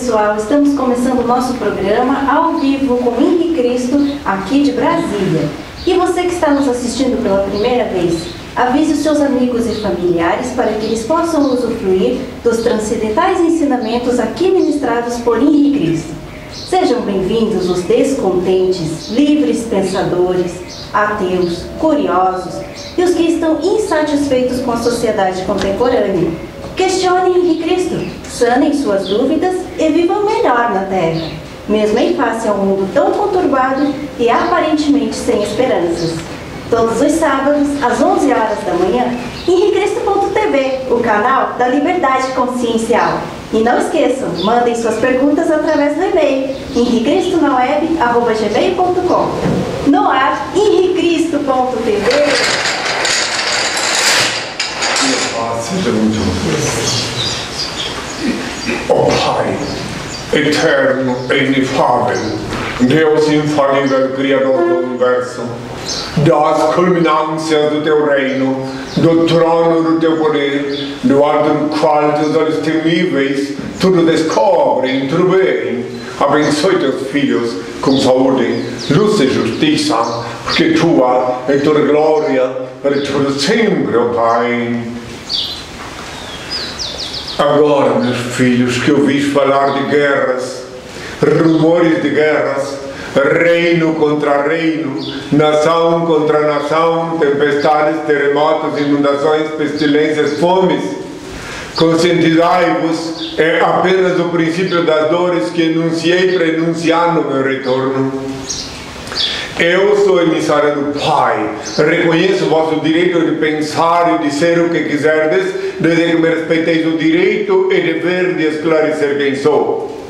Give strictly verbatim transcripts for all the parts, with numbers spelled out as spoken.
pessoal, estamos começando o nosso programa ao vivo com Henri Cristo, aqui de Brasília. E você que está nos assistindo pela primeira vez, avise os seus amigos e familiares para que eles possam usufruir dos transcendentais ensinamentos aqui ministrados por Henri Cristo. Sejam bem-vindos os descontentes, livres pensadores, ateus, curiosos e os que estão insatisfeitos com a sociedade contemporânea. Questionem Henri Cristo, sanem suas dúvidas e vivam melhor na Terra, mesmo em face a um mundo tão conturbado e aparentemente sem esperanças. Todos os sábados, às onze horas da manhã, henri cristo ponto t v, o canal da Liberdade Consciencial. E não esqueçam, mandem suas perguntas através do e-mail henri cristo na web arroba gmail ponto com. No ar, henri cristo ponto t v. Seja muito ó Pai, eterno e inefável, Deus infalível, Criador do Universo, das culminâncias do Teu reino, do trono do Teu poder, do alto do qual Teus olhos temíveis tudo descobrem, tudo veem. Abençoe Teus filhos com saúde, luz e justiça, porque Tua é toda glória para todo sempre, ó Pai. Agora, meus filhos, que ouvis falar de guerras, rumores de guerras, reino contra reino, nação contra nação, tempestades, terremotos, inundações, pestilências, fomes, conscientizai-vos, é apenas o princípio das dores que enunciei para enunciar no meu retorno. Eu sou emissário do Pai, reconheço o vosso direito de pensar e de ser o que quiserdes, desde que me respeiteis o direito e dever de esclarecer quem sou.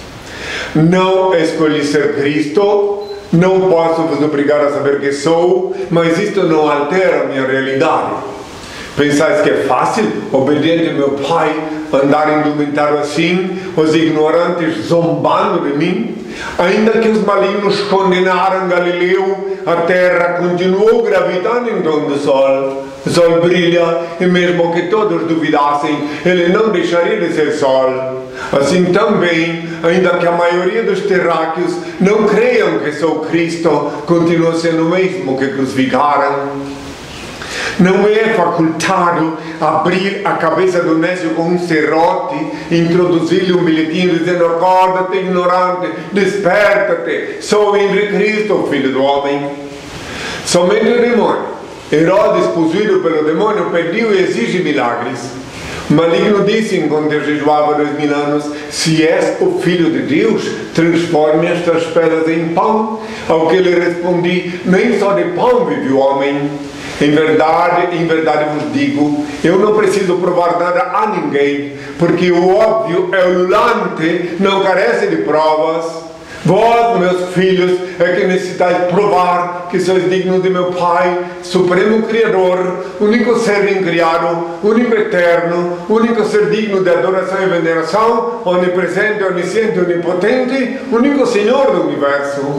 Não escolhi ser Cristo, não posso vos obrigar a saber quem sou, mas isto não altera a minha realidade. Pensais que é fácil, obediente ao meu Pai, andar indumentado assim, os ignorantes zombando de mim? Ainda que os malignos condenaram Galileu, a terra continuou gravitando em torno do sol. O sol brilha, e mesmo que todos duvidassem, ele não deixaria de ser sol. Assim também, ainda que a maioria dos terráqueos não creiam que sou Cristo, continua sendo o mesmo que crucificaram. Não é facultado abrir a cabeça do nécio com um serrote, introduzir-lhe um bilhetinho dizendo: acorda-te, ignorante, desperta-te, sou Henri Cristo, filho do homem. Somente o demônio, Herodes, possuído pelo demônio, pediu e exige milagres. O maligno disse, enquanto eu jejuava dois mil anos: se és o Filho de Deus, transforme estas pedras em pão. Ao que lhe respondi: nem só de pão vive o homem. Em verdade, em verdade vos digo, eu não preciso provar nada a ninguém, porque o óbvio é ululante, não carece de provas. Vós, meus filhos, é que necessitais provar que sois dignos de meu Pai, Supremo Criador, único ser incriado, único eterno, único ser digno de adoração e veneração, onipresente, onisciente, onipotente, único Senhor do Universo.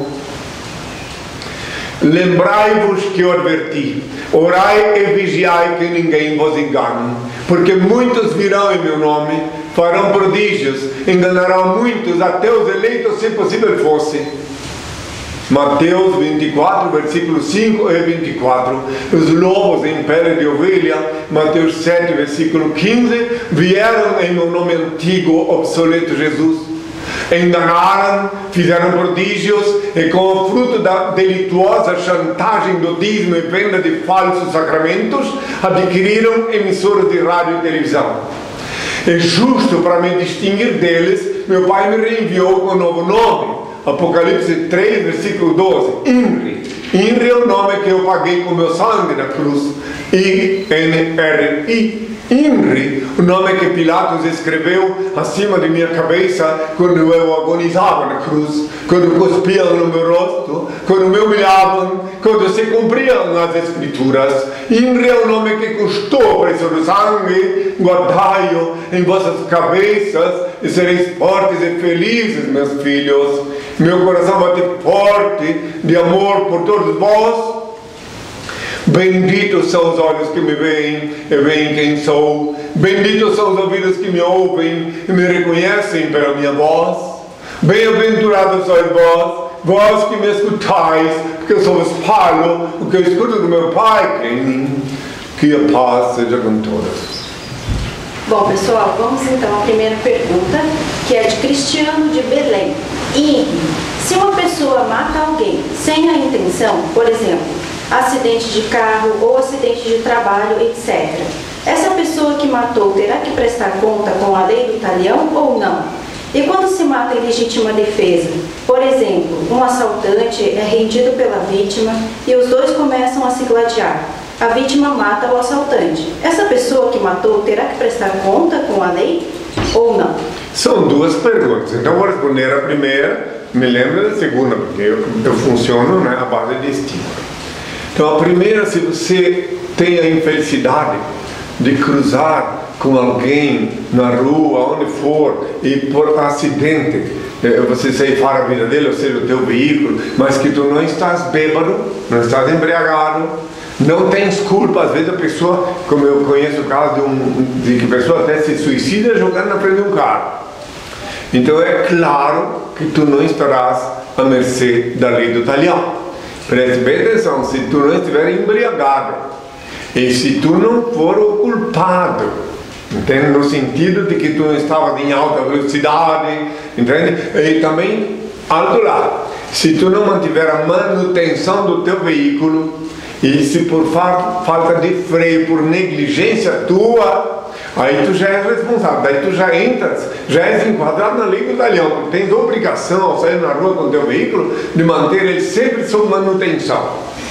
Lembrai-vos que eu adverti, orai e vigiai que ninguém vos engane, porque muitos virão em meu nome, farão prodígios, enganarão muitos, até os eleitos, se possível fosse. Mateus vinte e quatro, versículos cinco e vinte e quatro. Os lobos em pele de ovelha, Mateus sete, versículo quinze, vieram em meu nome antigo, obsoleto Jesus. Enganaram, fizeram prodígios e com o fruto da delituosa chantagem do dízimo e venda de falsos sacramentos, adquiriram emissoras de rádio e televisão. É justo para me distinguir deles, meu Pai me reenviou com um novo nome. Apocalipse três, versículo doze. Henri. Henri é o nome que eu paguei com meu sangue na cruz. I N R I. Henri, o nome que Pilatos escreveu acima de minha cabeça quando eu agonizava na cruz, quando cuspiam no meu rosto, quando me humilhavam, quando se cumpriam as escrituras. Henri é o nome que custou o preço do sangue. Guardai-o em vossas cabeças e sereis fortes e felizes, meus filhos. Meu coração bate forte de amor por todos vós, Benditos são os olhos que me veem e veem quem sou. Benditos são os ouvidos que me ouvem e me reconhecem pela minha voz. Bem-aventurados sois vós, vós que me escutais, porque eu só vos falo o que eu escuto do meu Pai que é em mim. Que a paz seja com todos. Bom, pessoal, vamos então à primeira pergunta, que é de Cristiano de Belém. E se uma pessoa mata alguém sem a intenção, por exemplo, acidente de carro ou acidente de trabalho, etcétera, essa pessoa que matou terá que prestar conta com a lei do talião ou não? E quando se mata em legítima defesa, por exemplo, um assaltante é rendido pela vítima e os dois começam a se gladiar. A vítima mata o assaltante. Essa pessoa que matou terá que prestar conta com a lei ou não? São duas perguntas. Então vou responder a primeira, me lembro da segunda, porque eu, eu funciono, né, à base de estímulo. Então a primeira, se você tem a infelicidade de cruzar com alguém na rua, onde for, e por acidente você ceifar a vida dele, ou seja, o teu veículo, mas que tu não estás bêbado, não estás embriagado, não tens culpa. Às vezes a pessoa, como eu conheço o caso de, um, de que a pessoa até se suicida jogando na frente de um carro. Então é claro que tu não estarás à mercê da lei do talião. Preste bem atenção, se tu não estiver embriagado e se tu não for o culpado, entende? No sentido de que tu não estavas em alta velocidade, entende? E também, alto lá, se tu não mantiver a manutenção do teu veículo, e se por falta de freio, por negligência tua, aí tu já és responsável, daí tu já entras, já és enquadrado na lei do talião, porque tens obrigação ao sair na rua com o teu veículo de manter ele sempre sob manutenção.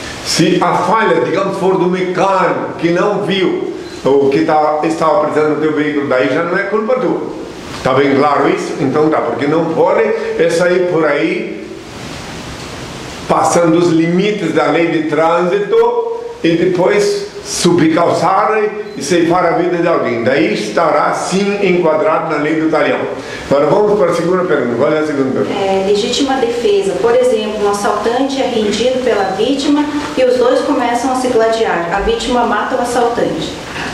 Se a falha, digamos, for do mecânico que não viu o que tá, estava precisando do teu veículo, daí já não é culpa tua. Está bem claro isso? Então tá, porque não pode é sair por aí passando os limites da lei de trânsito e depois subir calçada e ceifar a vida de alguém. Daí estará sim enquadrado na lei do talião. Agora vamos para a segunda pergunta. Qual é a segunda pergunta? É, legítima defesa. Por exemplo, um assaltante é rendido pela vítima e os dois começam a se gladiar. A vítima mata o assaltante.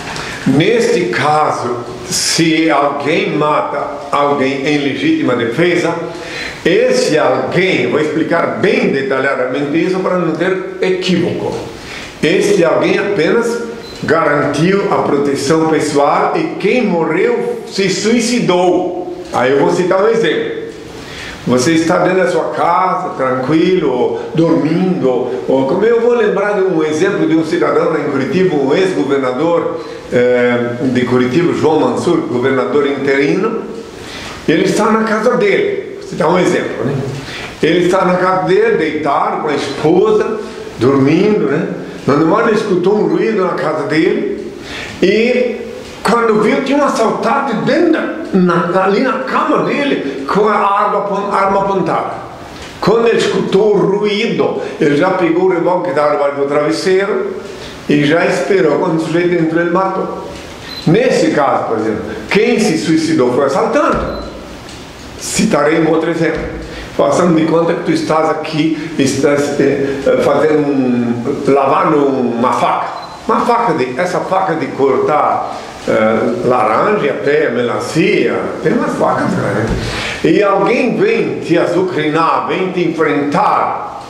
Neste caso, se alguém mata alguém em legítima defesa, esse alguém, vou explicar bem detalhadamente isso para não ter equívoco. Este alguém apenas garantiu a proteção pessoal e quem morreu se suicidou. Aí eu vou citar um exemplo. Você está dentro da sua casa, tranquilo, ou dormindo, ou como eu vou lembrar de um exemplo de um cidadão em Curitiba, um ex-governador eh, de Curitiba, João Mansur, governador interino. Ele está na casa dele. Vou citar um exemplo, né? Ele está na casa dele, deitado com a esposa, dormindo, né? Normal ele escutou um ruído na casa dele e quando viu tinha um assaltante dentro da, na, ali na cama dele com a arma, arma apontada. Quando ele escutou o ruído, ele já pegou o revólver que estava debaixo do travesseiro e já esperou. Quando o sujeito entrou, ele matou. Nesse caso, por exemplo, quem se suicidou foi o assaltante. Citarei um outro exemplo. Façando de conta que tu estás aqui, estás eh, fazendo um, lavando uma faca, uma faca de, essa faca de cortar eh, laranja, até melancia, tem umas facas, né? E alguém vem te azucrinar, vem te enfrentar,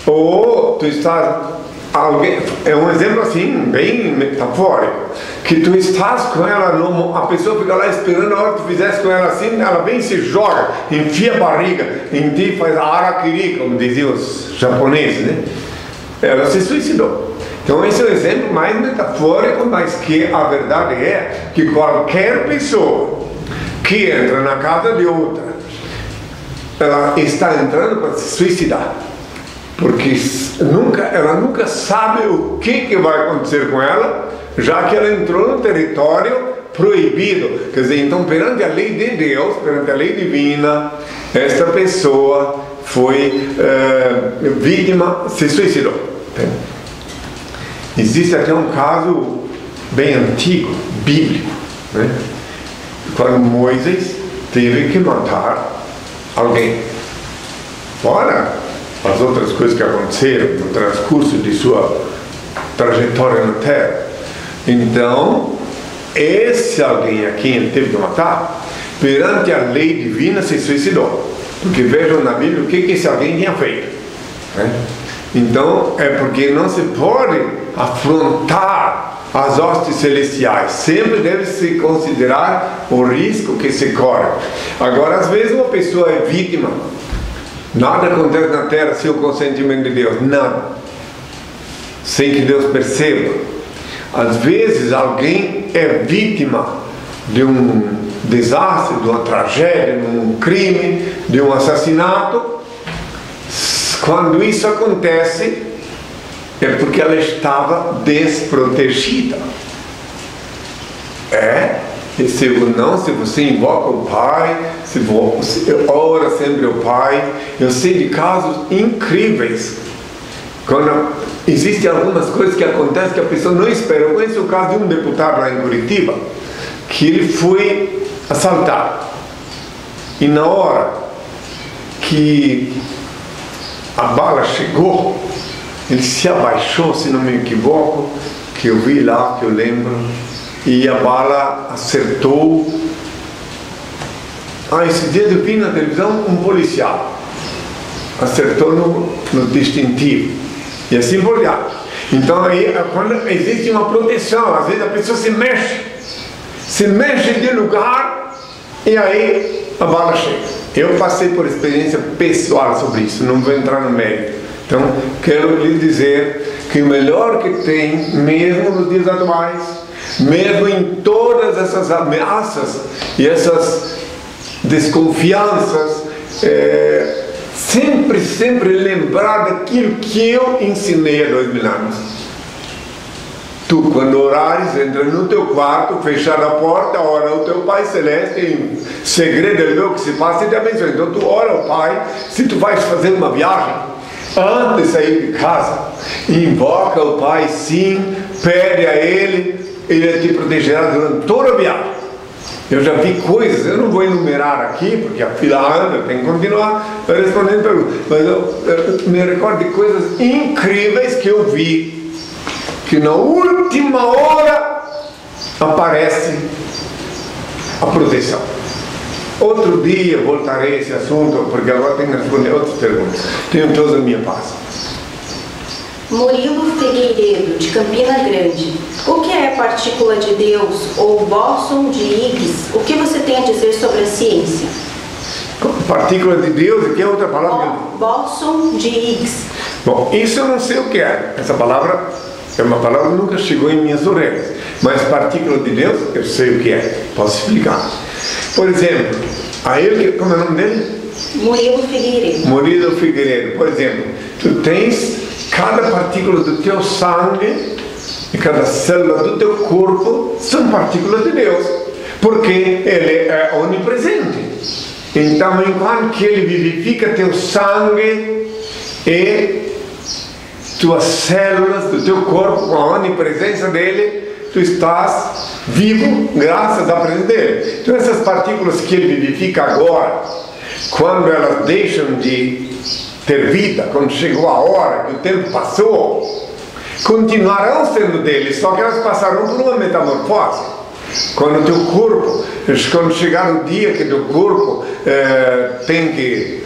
ou tu estás alguém, é um exemplo assim, bem metafórico, que tu estás com ela, no, a pessoa fica lá esperando, a hora que tu fizesse com ela assim, ela vem e se joga, enfia a barriga em ti, faz a harakiri, como diziam os japoneses, né? Ela se suicidou. Então esse é o exemplo mais metafórico, mas que a verdade é que qualquer pessoa que entra na casa de outra, ela está entrando para se suicidar. Porque nunca, ela nunca sabe o que, que vai acontecer com ela, já que ela entrou no território proibido. Quer dizer, então perante a lei de Deus, perante a lei divina, esta pessoa foi uh, vítima, se suicidou. Existe até um caso bem antigo, bíblico, né? Quando Moisés teve que matar alguém. Fora as outras coisas que aconteceram no transcurso de sua trajetória na Terra. Então, esse alguém a quem ele teve que matar, perante a lei divina se suicidou. Porque vejam na Bíblia o que, que esse alguém tinha feito, né? Então, é porque não se pode afrontar as hostes celestiais. Sempre deve se considerar o risco que se corre. Agora, às vezes uma pessoa é vítima. Nada acontece na Terra sem o consentimento de Deus. Nada. Sem que Deus perceba. Às vezes alguém é vítima de um desastre, de uma tragédia, de um crime, de um assassinato. Quando isso acontece, é porque ela estava desprotegida. É, e se não, se você invoca o Pai, se você ora sempre ao Pai, eu sei de casos incríveis, quando existem algumas coisas que acontecem que a pessoa não espera. Eu conheço o caso de um deputado lá em Curitiba, que ele foi assaltado, e na hora que a bala chegou, ele se abaixou, se não me equivoco, que eu vi lá, que eu lembro, e a bala acertou. Ah, esse dia eu vi na televisão um policial, acertou no, no distintivo, e assim por diante. Então aí, quando existe uma proteção, às vezes a pessoa se mexe, se mexe de lugar, e aí a bala chega. Eu passei por experiência pessoal sobre isso, não vou entrar no mérito. Então, quero lhe dizer que o melhor que tem, mesmo nos dias atuais, mesmo em todas essas ameaças e essas desconfianças, é, sempre, sempre lembrar daquilo que eu ensinei há dois mil anos. Tu, quando orares, entra no teu quarto, fechar a porta, ora ao teu Pai Celeste, em segredo ele vê o que se passa e te abençoa. Então tu ora ao Pai. Se tu vais fazer uma viagem, antes de sair de casa, invoca o Pai, sim, pede a Ele, Ele te protegerá durante toda a viagem. Eu já vi coisas, eu não vou enumerar aqui, porque a fila anda, tem que continuar respondendo perguntas, mas eu, eu me recordo de coisas incríveis que eu vi, que na última hora aparece a proteção. Outro dia voltarei a esse assunto, porque agora tenho que responder outras perguntas. Tenho toda a minha paz. Murilo Figueiredo, de Campina Grande. O que é partícula de Deus ou bóson de Higgs? O que você tem a dizer sobre a ciência? Partícula de Deus, e que é outra palavra? Bóson de Higgs. Bom, isso eu não sei o que é. Essa palavra é uma palavra que nunca chegou em minhas orelhas. Mas partícula de Deus, eu sei o que é. Posso explicar. Por exemplo, a ele, como é o nome dele? Murilo Figueiredo. Murilo Figueiredo. Por exemplo, tu tens cada partícula do teu sangue e cada célula do teu corpo são partículas de Deus, porque Ele é onipresente. Então, enquanto que Ele vivifica teu sangue e tuas células do teu corpo com a onipresença dele, tu estás vivo graças à presença dele. Então essas partículas que ele vivifica agora, quando elas deixam de ter vida, quando chegou a hora que o tempo passou, continuarão sendo dele, só que elas passarão por uma metamorfose. Quando o teu corpo, quando chegar o dia que teu corpo eh, tem que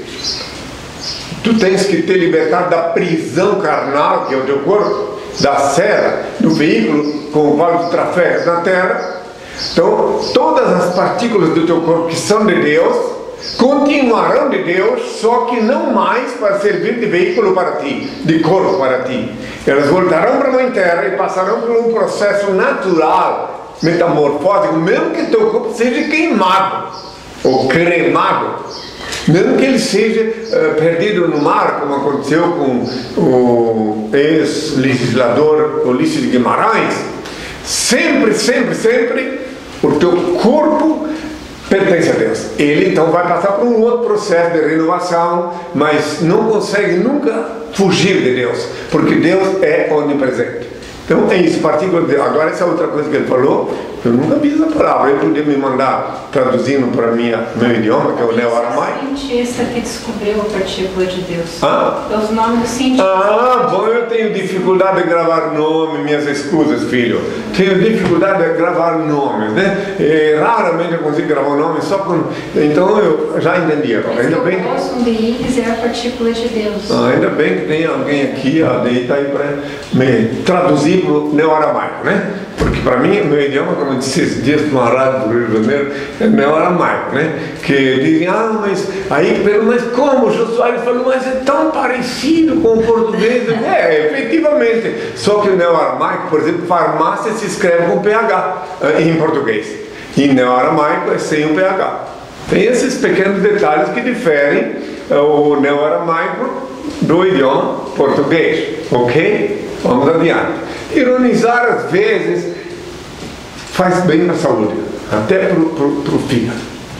tu tens que te libertar da prisão carnal, que é o teu corpo, da cela, do veículo com o qual tu trafegas na terra. Então, todas as partículas do teu corpo que são de Deus, continuarão de Deus, só que não mais para servir de veículo para ti, de corpo para ti. Elas voltarão para a mãe terra e passarão por um processo natural, metamorfótico, mesmo que teu corpo seja queimado, ou cremado, mesmo que ele seja uh, perdido no mar, como aconteceu com o ex-legislador Ulisses de Guimarães, sempre, sempre, sempre, o teu corpo pertence a Deus. Ele então vai passar por um outro processo de renovação, mas não consegue nunca fugir de Deus, porque Deus é onipresente. Então é isso, partícula de... Agora essa outra coisa que ele falou, eu nunca vi essa palavra. Ele podia me mandar traduzindo para minha meu idioma, que é o neo-aramaico. O cientista que descobriu a partícula de Deus. Ah? Os nomes dos cientistas. Ah, bom, eu tenho dificuldade de gravar nome, minhas escusas, filho. Tenho dificuldade de gravar nomes, né? E, raramente eu consigo gravar um nome só com... Então eu já entendi agora. Ainda bem que... O de íris é a partícula de Deus. Ah, ainda bem que tem alguém aqui, ó, daí tá aí para me traduzir para o neo-aramaico, né? Porque para mim, meu idioma, como eu disse esses dias para uma rádio do Rio de Janeiro, é neo-aramaico, né? Que dizem, ah, mas aí, mas como? O Jô Soares falou, mas é tão parecido com o português. É, efetivamente. Só que o neo-aramaico, por exemplo, farmácia se escreve com P H em português. E neo-aramaico é sem o P H. Tem esses pequenos detalhes que diferem o neo-aramaico do idioma português, ok? Vamos adiante. Ironizar às vezes faz bem na saúde, até para o fígado.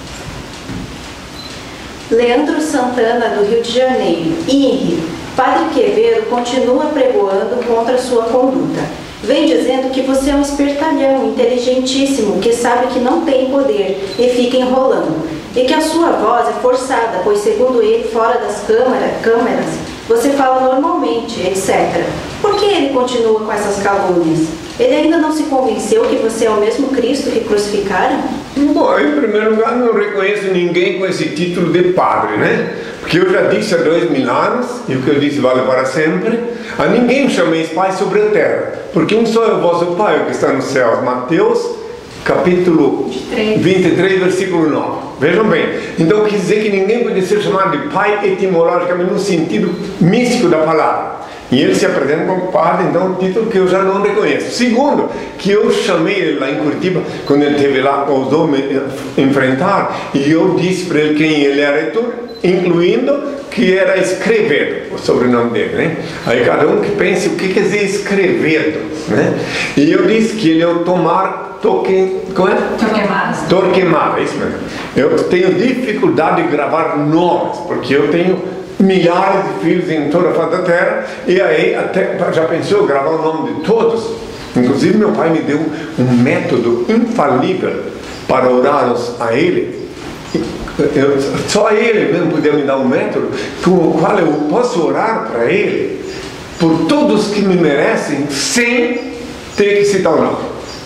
Leandro Santana, do Rio de Janeiro. I N R I. Padre Quevedo continua pregoando contra sua conduta. Vem dizendo que você é um espertalhão, inteligentíssimo, que sabe que não tem poder e fica enrolando. E que a sua voz é forçada, pois segundo ele, fora das câmara, câmeras, você fala normalmente, etcétera. Por que ele continua com essas calúnias? Ele ainda não se convenceu que você é o mesmo Cristo que crucificaram? Bom, em primeiro lugar, não reconheço ninguém com esse título de padre, né? Porque eu já disse há dois mil anos, e o que eu disse vale para sempre, a ninguém chameis Pai sobre a terra, porque um só é o vosso Pai, o que está nos céus. Mateus, capítulo vinte e três, versículo nove. Vejam bem, então quer dizer que ninguém pode ser chamado de Pai etimologicamente no sentido místico da palavra. E ele se apresenta como padre, então um título que eu já não reconheço. Segundo, que eu chamei ele lá em Curitiba, quando ele esteve lá, ousou me enfrentar, e eu disse para ele quem ele era, incluindo que era escrever, o sobrenome dele, né? Aí cada um que pense o que quer dizer escrever, né? E eu disse que ele é o Tomar Toque, como é? Torquemada. Torquemada, isso mesmo. Eu tenho dificuldade de gravar nomes, porque eu tenho milhares de filhos em toda a face da terra, e aí até já pensou gravar o nome de todos? Inclusive meu pai me deu um método infalível para orarmos a ele. Eu, só ele mesmo podia me dar um método com o qual eu posso orar para ele por todos que me merecem sem ter que citar o nome.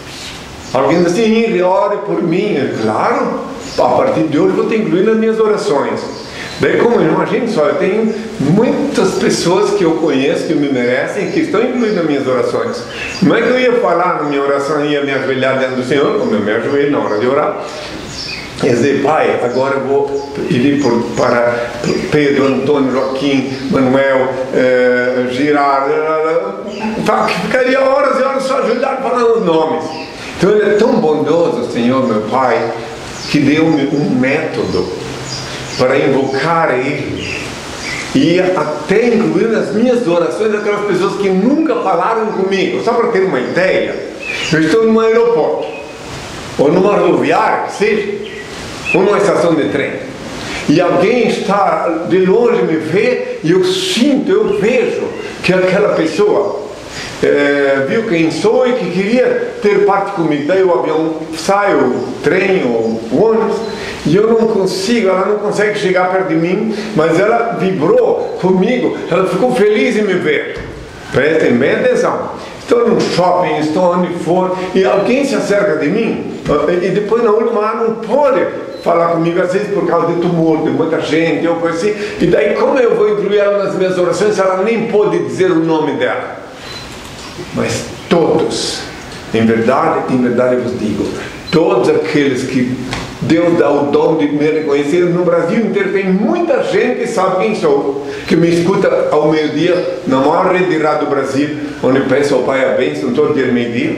Alguém diz assim, ore por mim. Claro, a partir de hoje vou ter incluído nas minhas orações. Daí, como imagine só, eu tenho muitas pessoas que eu conheço, que me merecem, que estão incluídas nas minhas orações. Não é que eu ia falar na minha oração e ia me ajoelhar diante do Senhor, como eu me ajoelho na hora de orar, e dizer, Pai, agora eu vou pedir por, para Pedro, Antônio, Joaquim, Manuel, eh, Girard, que ficaria horas e horas só ajoelhado falando os nomes. Então ele é tão bondoso, Senhor, meu Pai, que deu-me um método para invocar Ele, e até incluir nas minhas orações aquelas pessoas que nunca falaram comigo. Só para ter uma ideia, eu estou num aeroporto, ou numa rodoviária, seja, ou numa estação de trem, e alguém está de longe me vê, e eu sinto, eu vejo que aquela pessoa é, viu quem sou e que queria ter parte comigo. Daí o avião sai, o trem, o ônibus, e eu não consigo, ela não consegue chegar perto de mim, mas ela vibrou comigo, ela ficou feliz em me ver. Prestem bem atenção. Estou num shopping, estou onde for, e alguém se acerca de mim, e depois na última hora não pode falar comigo, às vezes por causa de tumulto, de muita gente, ou coisa assim, e daí como eu vou incluir ela nas minhas orações se ela nem pode dizer o nome dela? Mas todos, em verdade, em verdade eu vos digo, todos aqueles que Deus dá o dom de me reconhecer, no Brasil inteiro tem muita gente que sabe quem sou, que me escuta ao meio-dia na maior rede de rádio do Brasil, onde peço ao Pai a bênção todo dia meio-dia.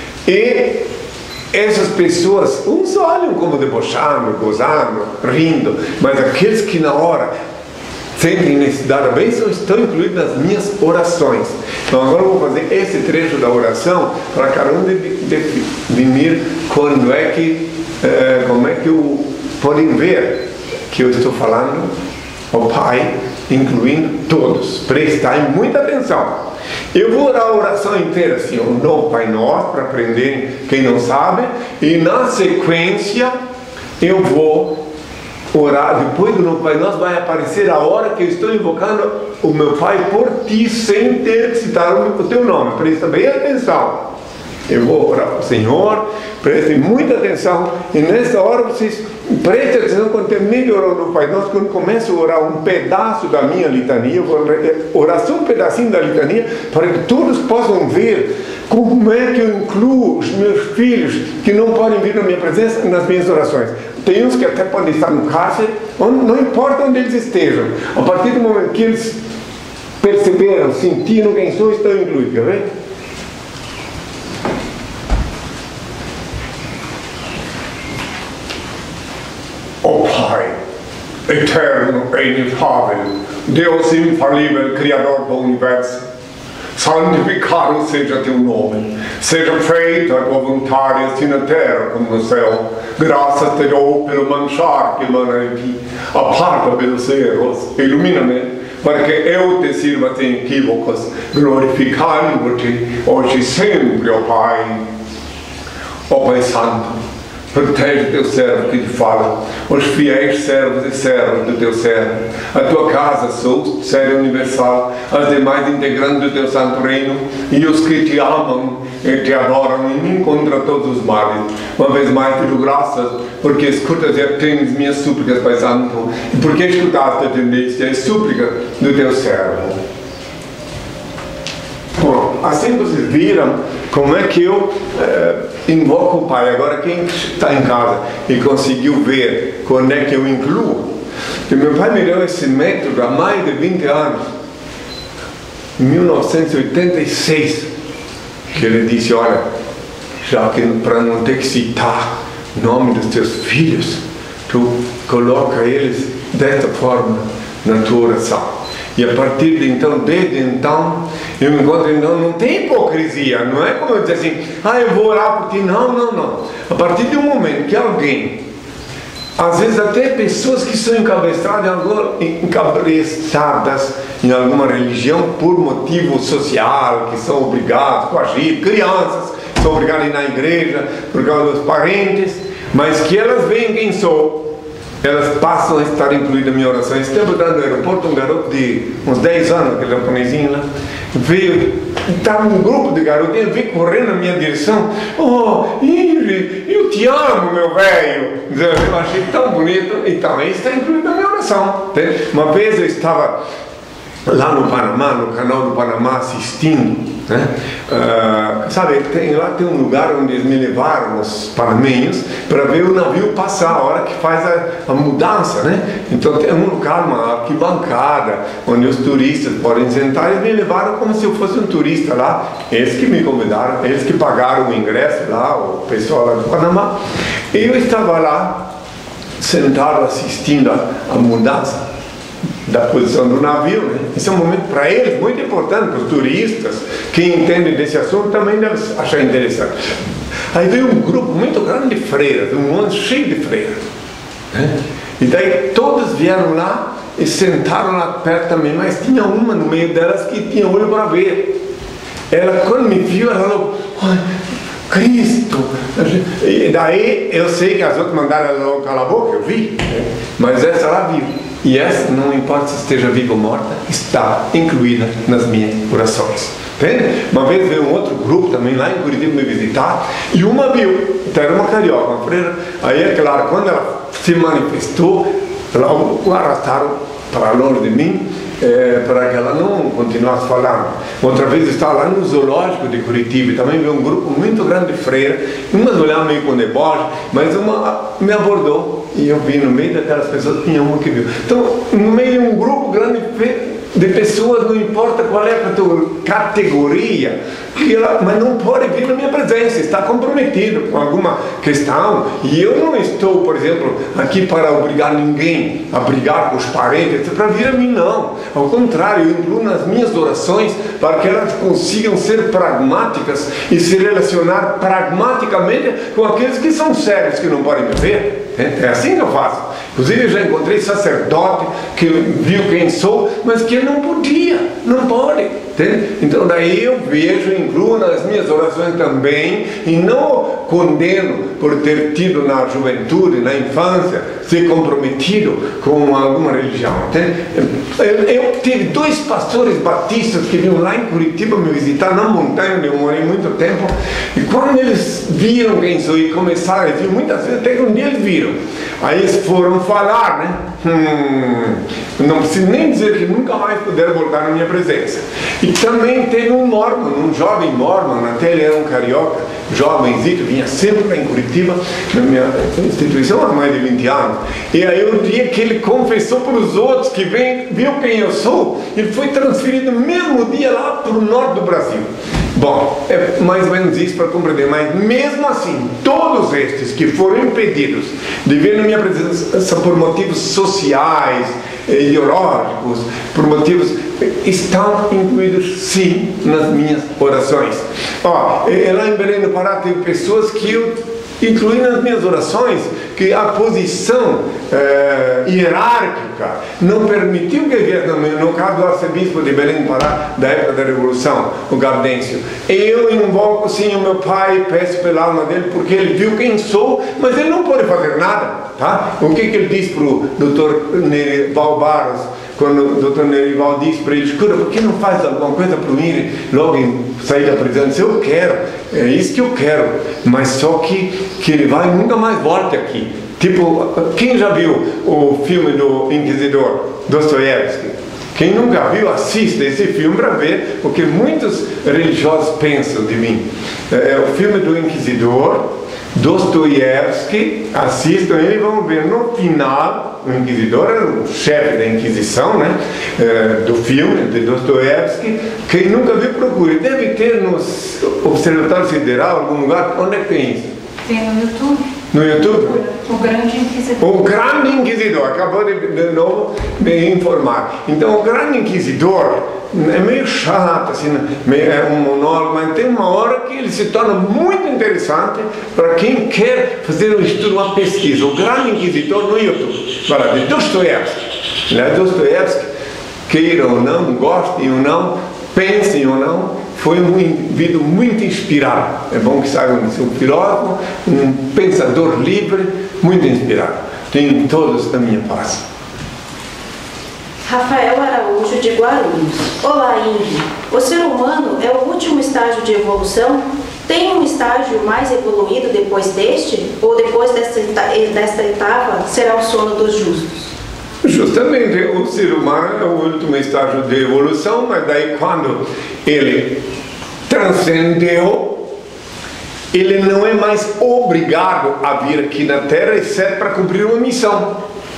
E essas pessoas, uns olham como debochando, gozando, rindo, mas aqueles que na hora sentem necessidade da bênção estão incluídos nas minhas orações. Então agora eu vou fazer esse trecho da oração para cada um definir quando é que É, como é que eu, podem ver que eu estou falando ao Pai incluindo todos. Prestai muita atenção. Eu vou orar a oração inteira assim, o novo Pai Nosso, para aprender quem não sabe, e na sequência eu vou orar. Depois do novo Pai Nosso vai aparecer a hora que eu estou invocando o meu Pai por ti, sem ter que citar o teu nome. Presta bem atenção. Eu vou orar para o Senhor, prestem muita atenção, e nessa hora vocês prestem atenção quando termine de orar no Pai Nosso, quando começo a orar um pedaço da minha litania, eu vou orar só um pedacinho da litania, para que todos possam ver como é que eu incluo os meus filhos que não podem vir na minha presença nas minhas orações. Tem uns que até podem estar no cárcere, não importa onde eles estejam, a partir do momento que eles perceberam, sentiram quem sou, estão incluídos, quer ver? Ó Pai, eterno e inefável, Deus infalível, Criador do Universo, santificado seja teu nome, seja feita a tua vontade, assim na terra como no céu. Graças te dou pelo manchar que emana em ti, aparta pelos erros, ilumina-me, para que eu te sirva sem equívocos, glorificando-te hoje e sempre, ó Pai. Ó Pai Santo, protege teu servo que te fala, os fiéis servos e servas do teu servo, a tua casa, sou sede universal, as demais integrantes do teu santo reino, e os que te amam e te adoram em mim contra todos os males. Uma vez mais te dou graças, porque escutas e atendes minhas súplicas, Pai Santo, e porque escutaste e atendeste as súplicas do teu servo. Bom, assim vocês viram como é que eu é, invoco o Pai. Agora quem está em casa e conseguiu ver quando é que eu incluo, que meu pai me deu esse método há mais de vinte anos, em mil novecentos e oitenta e seis, que ele disse, olha, já que para não ter que citar o nome dos teus filhos, tu coloca eles desta forma na tua oração. E a partir de então, desde então, eu me encontro, então, não tem hipocrisia, não é como eu dizer assim, ah, eu vou orar por ti, não, não, não. A partir de um momento que alguém, às vezes até pessoas que são encabeçadas, encabeçadas em alguma religião por motivo social, que são obrigados, coagidos, crianças, que são obrigadas a ir na igreja por causa dos parentes, mas que elas veem quem sou, elas passam a estar incluídas na minha oração. Esse tempo no aeroporto, um garoto de uns dez anos, aquele japonesinho lá, veio, estava um grupo de garotos, ele veio correndo na minha direção, oh, Iri, eu te amo, meu velho. Eu achei tão bonito, então isso está incluído na minha oração. Uma vez eu estava lá no Panamá, no canal do Panamá, assistindo, né? Uh, sabe, tem, lá tem um lugar onde eles me levaram, os panamenhos, para ver o navio passar, a hora que faz a, a mudança, né? Então tem um lugar, uma arquibancada, onde os turistas podem sentar. Eles me levaram como se eu fosse um turista lá, eles que me convidaram, eles que pagaram o ingresso lá, o pessoal lá do Panamá. E eu estava lá, sentado, assistindo a, a mudança da posição do navio, né? Esse é um momento para eles muito importante, para os turistas, quem entende desse assunto também deve achar interessante. Aí veio um grupo muito grande de freiras, um monte cheio de freiras, né? E daí todas vieram lá e sentaram lá perto também, mas tinha uma no meio delas que tinha olho para ver. Ela, quando me viu, ela falou, Cristo! E daí eu sei que as outras mandaram ela calar a boca, eu vi, né? Mas essa ela viu. E essa, não importa se esteja viva ou morta, está incluída nas minhas orações. Entende? Uma vez veio um outro grupo também lá em Curitiba me visitar, e uma viu, então era uma carioca, uma freira. Aí é claro, quando ela se manifestou, ela o arrastaram para longe de mim, é, para que ela não continuasse falando. Outra vez eu estava lá no zoológico de Curitiba e também veio um grupo muito grande de freiras, umas olhavam meio com deboche, mas uma me abordou e eu vi no meio daquelas pessoas, tinha uma que viu. Então, no meio de um grupo grande de pessoas, não importa qual é a categoria, que ela, mas não pode vir na minha presença, está comprometido com alguma questão. E eu não estou, por exemplo, aqui para obrigar ninguém a brigar com os parentes, para vir a mim, não. Ao contrário, eu incluo nas minhas orações para que elas consigam ser pragmáticas e se relacionar pragmaticamente com aqueles que são sérios, que não podem me ver. É assim que eu faço. Inclusive eu já encontrei sacerdote que viu quem sou, mas que não podia, não pode. Entende? Então daí eu vejo, incluo nas minhas orações também, e não condeno por ter tido na juventude, na infância, ser comprometido com alguma religião. Entende? Eu, eu tive dois pastores batistas que vinham lá em Curitiba me visitar na montanha, onde eu morei muito tempo, e quando eles viram quem sou e começaram a vir, muitas vezes até que um dia eles viram, aí eles foram falar, né? Hum, não preciso nem dizer que nunca mais puderam voltar na minha presença. E também teve um mormon, um jovem mormon, até ele era um carioca, jovenzito, vinha sempre lá em Curitiba, na minha instituição há mais de vinte anos. E aí o dia que ele confessou para os outros que vem, viu quem eu sou, ele foi transferido no mesmo dia lá para o norte do Brasil. Bom, é mais ou menos isso para compreender, mas mesmo assim, todos estes que foram impedidos de vir na minha presença por motivos sociais, ideológicos, por motivos, estão incluídos sim nas minhas orações. Ó, lá em Belém do Pará teve pessoas que eu incluí nas minhas orações, que a posição eh, hierárquica não permitiu que viesse, no caso do arcebispo de Belém do Pará, da época da Revolução, o Gaudêncio. Eu invoco sim o meu pai, peço pela alma dele, porque ele viu quem sou, mas ele não pode fazer nada. Tá? O que, que ele disse para o doutor Nerival Barros, quando o doutor Nerival disse para ele, escuta, por que não faz alguma coisa para o Iri logo em sair da prisão? Ele disse, eu quero, é isso que eu quero, mas só que, que ele vai e nunca mais volte aqui. Tipo, quem já viu o filme do Inquisidor, Dostoiévski? Quem nunca viu, assista esse filme para ver o que muitos religiosos pensam de mim. É o filme do Inquisidor, Dostoiévski, assistam ele e vão ver no final, o Inquisidor era o chefe da Inquisição, né, é, do filme de Dostoiévski. Quem nunca viu, procure. Deve ter no Observatório Federal, algum lugar. Onde é que tem isso? Tem no YouTube. No YouTube? O Grande Inquisidor. O Grande Inquisidor, acabou de, de novo me informar. Então, o Grande Inquisidor é meio chato, assim, é um monólogo, mas tem uma hora que ele se torna muito interessante para quem quer fazer um estudo, uma pesquisa. O Grande Inquisidor no YouTube, fala de Dostoiévski. Né? Dostoiévski, queiram ou não, gostem ou não, pensem ou não, foi um indivíduo muito inspirado. É bom que saibam de ser um filósofo, um pensador livre, muito inspirado. Tenho todos a minha paz. Rafael Araújo de Guarulhos. Olá, Ingrid. O ser humano é o último estágio de evolução? Tem um estágio mais evoluído depois deste? Ou depois desta, desta etapa será o sono dos justos? Justamente, o ser humano é o último estágio de evolução, mas daí quando ele transcendeu, ele não é mais obrigado a vir aqui na Terra, exceto para cumprir uma missão.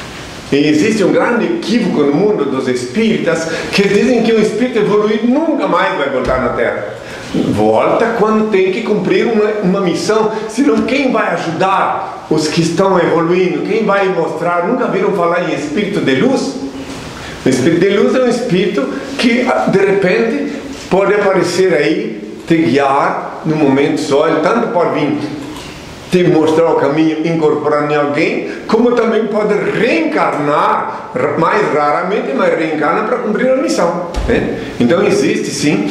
E existe um grande equívoco no mundo dos espíritas, que dizem que o espírito evoluído nunca mais vai voltar na Terra. Volta quando tem que cumprir uma, uma missão, senão quem vai ajudar os que estão evoluindo? Quem vai mostrar? Nunca viram falar em espírito de luz? O espírito de luz é um espírito que de repente pode aparecer aí, te guiar num momento só. Ele tanto pode vir te mostrar o caminho incorporando em alguém, como também pode reencarnar, mais raramente, mas reencarna para cumprir a missão, né? Então existe sim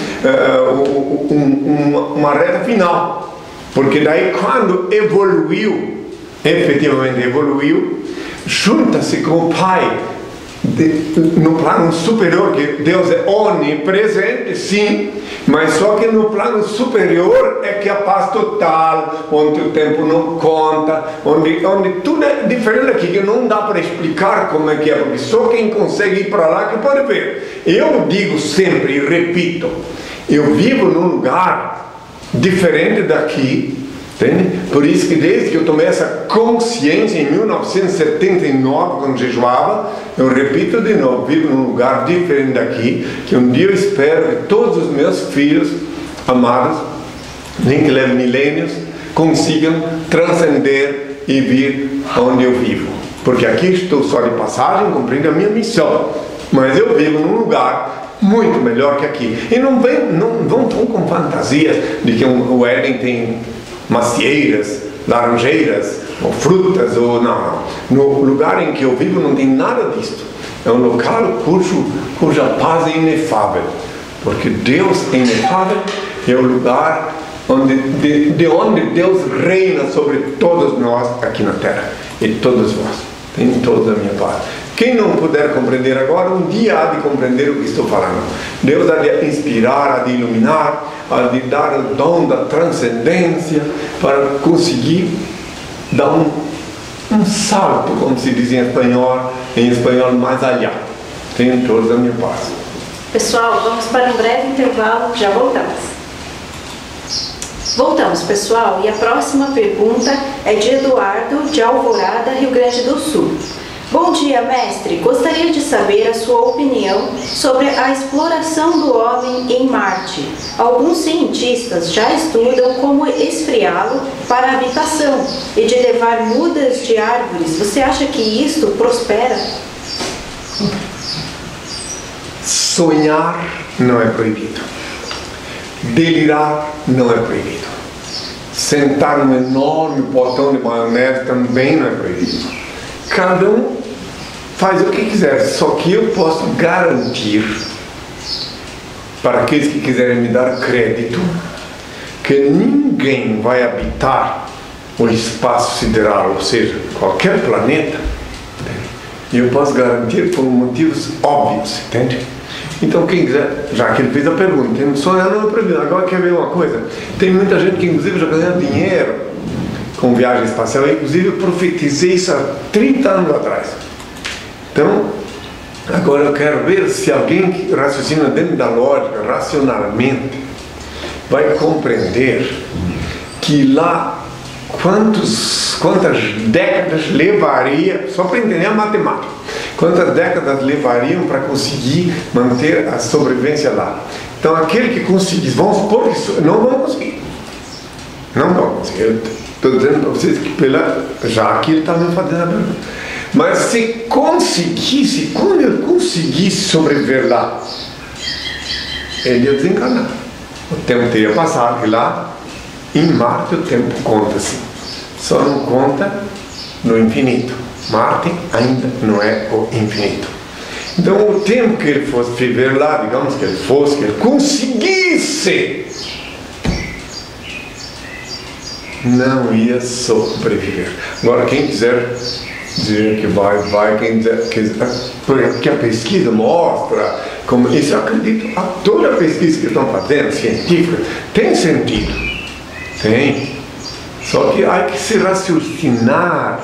uh, um, um, uma reta final, porque daí quando evoluiu, efetivamente evoluiu, junta-se com o Pai, De, no plano superior, que Deus é onipresente, sim, mas só que no plano superior é que a paz total, onde o tempo não conta, onde, onde tudo é diferente aqui, que não dá para explicar como é que é, porque só quem consegue ir para lá que pode ver. Eu digo sempre e repito, eu vivo num lugar diferente daqui. Entende? Por isso que desde que eu tomei essa consciência em mil novecentos e setenta e nove, quando jejuava, eu repito de novo, vivo num lugar diferente daqui, que um dia eu espero que todos os meus filhos amados, nem que leve milênios, consigam transcender e vir onde eu vivo. Porque aqui estou só de passagem, cumprindo a minha missão, mas eu vivo num lugar muito melhor que aqui. E não vem, não vão com fantasias de que o Éden tem macieiras, laranjeiras, ou frutas, ou não, não. No lugar em que eu vivo não tem nada disso. É um local cujo, cuja paz é inefável. Porque Deus é inefável, é o lugar onde, de, de onde Deus reina sobre todos nós aqui na terra. E todos vós. Tem toda a minha paz. Quem não puder compreender agora, um dia há de compreender o que estou falando. Deus há de inspirar, há de iluminar, há de dar o dom da transcendência para conseguir dar um, um salto, como se diz em espanhol, em espanhol, mais allá. Tenho toda a minha paz. Pessoal, vamos para um breve intervalo, já voltamos. Voltamos, pessoal, e a próxima pergunta é de Eduardo, de Alvorada, Rio Grande do Sul. Bom dia, mestre. Gostaria de saber a sua opinião sobre a exploração do homem em Marte. Alguns cientistas já estudam como esfriá-lo para habitação e de levar mudas de árvores. Você acha que isto prospera? Sonhar não é proibido. Delirar não é proibido. Sentar num enorme potão de maionese também não é proibido. Cada um faz o que quiser, só que eu posso garantir para aqueles que quiserem me dar crédito que ninguém vai habitar o espaço sideral, ou seja, qualquer planeta. E eu posso garantir por motivos óbvios, entende? Então quem quiser, já que ele fez a pergunta, tem sonhar não é proibido. Agora quer ver uma coisa? Tem muita gente que inclusive já ganha dinheiro com viagem espacial. Eu, inclusive eu profetizei isso há trinta anos atrás. Então, agora eu quero ver se alguém que raciocina dentro da lógica, racionalmente, vai compreender que lá quantos, quantas décadas levaria, só para entender a matemática, quantas décadas levariam para conseguir manter a sobrevivência lá. Então aquele que conseguisse, vamos supor que não vão conseguir. Não vão conseguir. Eu estou dizendo para vocês que pela, já aqui ele está me fazendo a pergunta. Mas se conseguisse, quando ele conseguisse sobreviver lá, ele ia desencarnar. O tempo teria passado, e lá em Marte o tempo conta-se. Só não conta no infinito. Marte ainda não é o infinito. Então o tempo que ele fosse viver lá, digamos que ele fosse, que ele conseguisse, não ia sobreviver. Agora quem quiser dizer que vai, vai, quem quiser, que a pesquisa mostra, como, isso eu acredito, a toda a pesquisa que estão fazendo, científica, tem sentido. Tem. Só que há que se raciocinar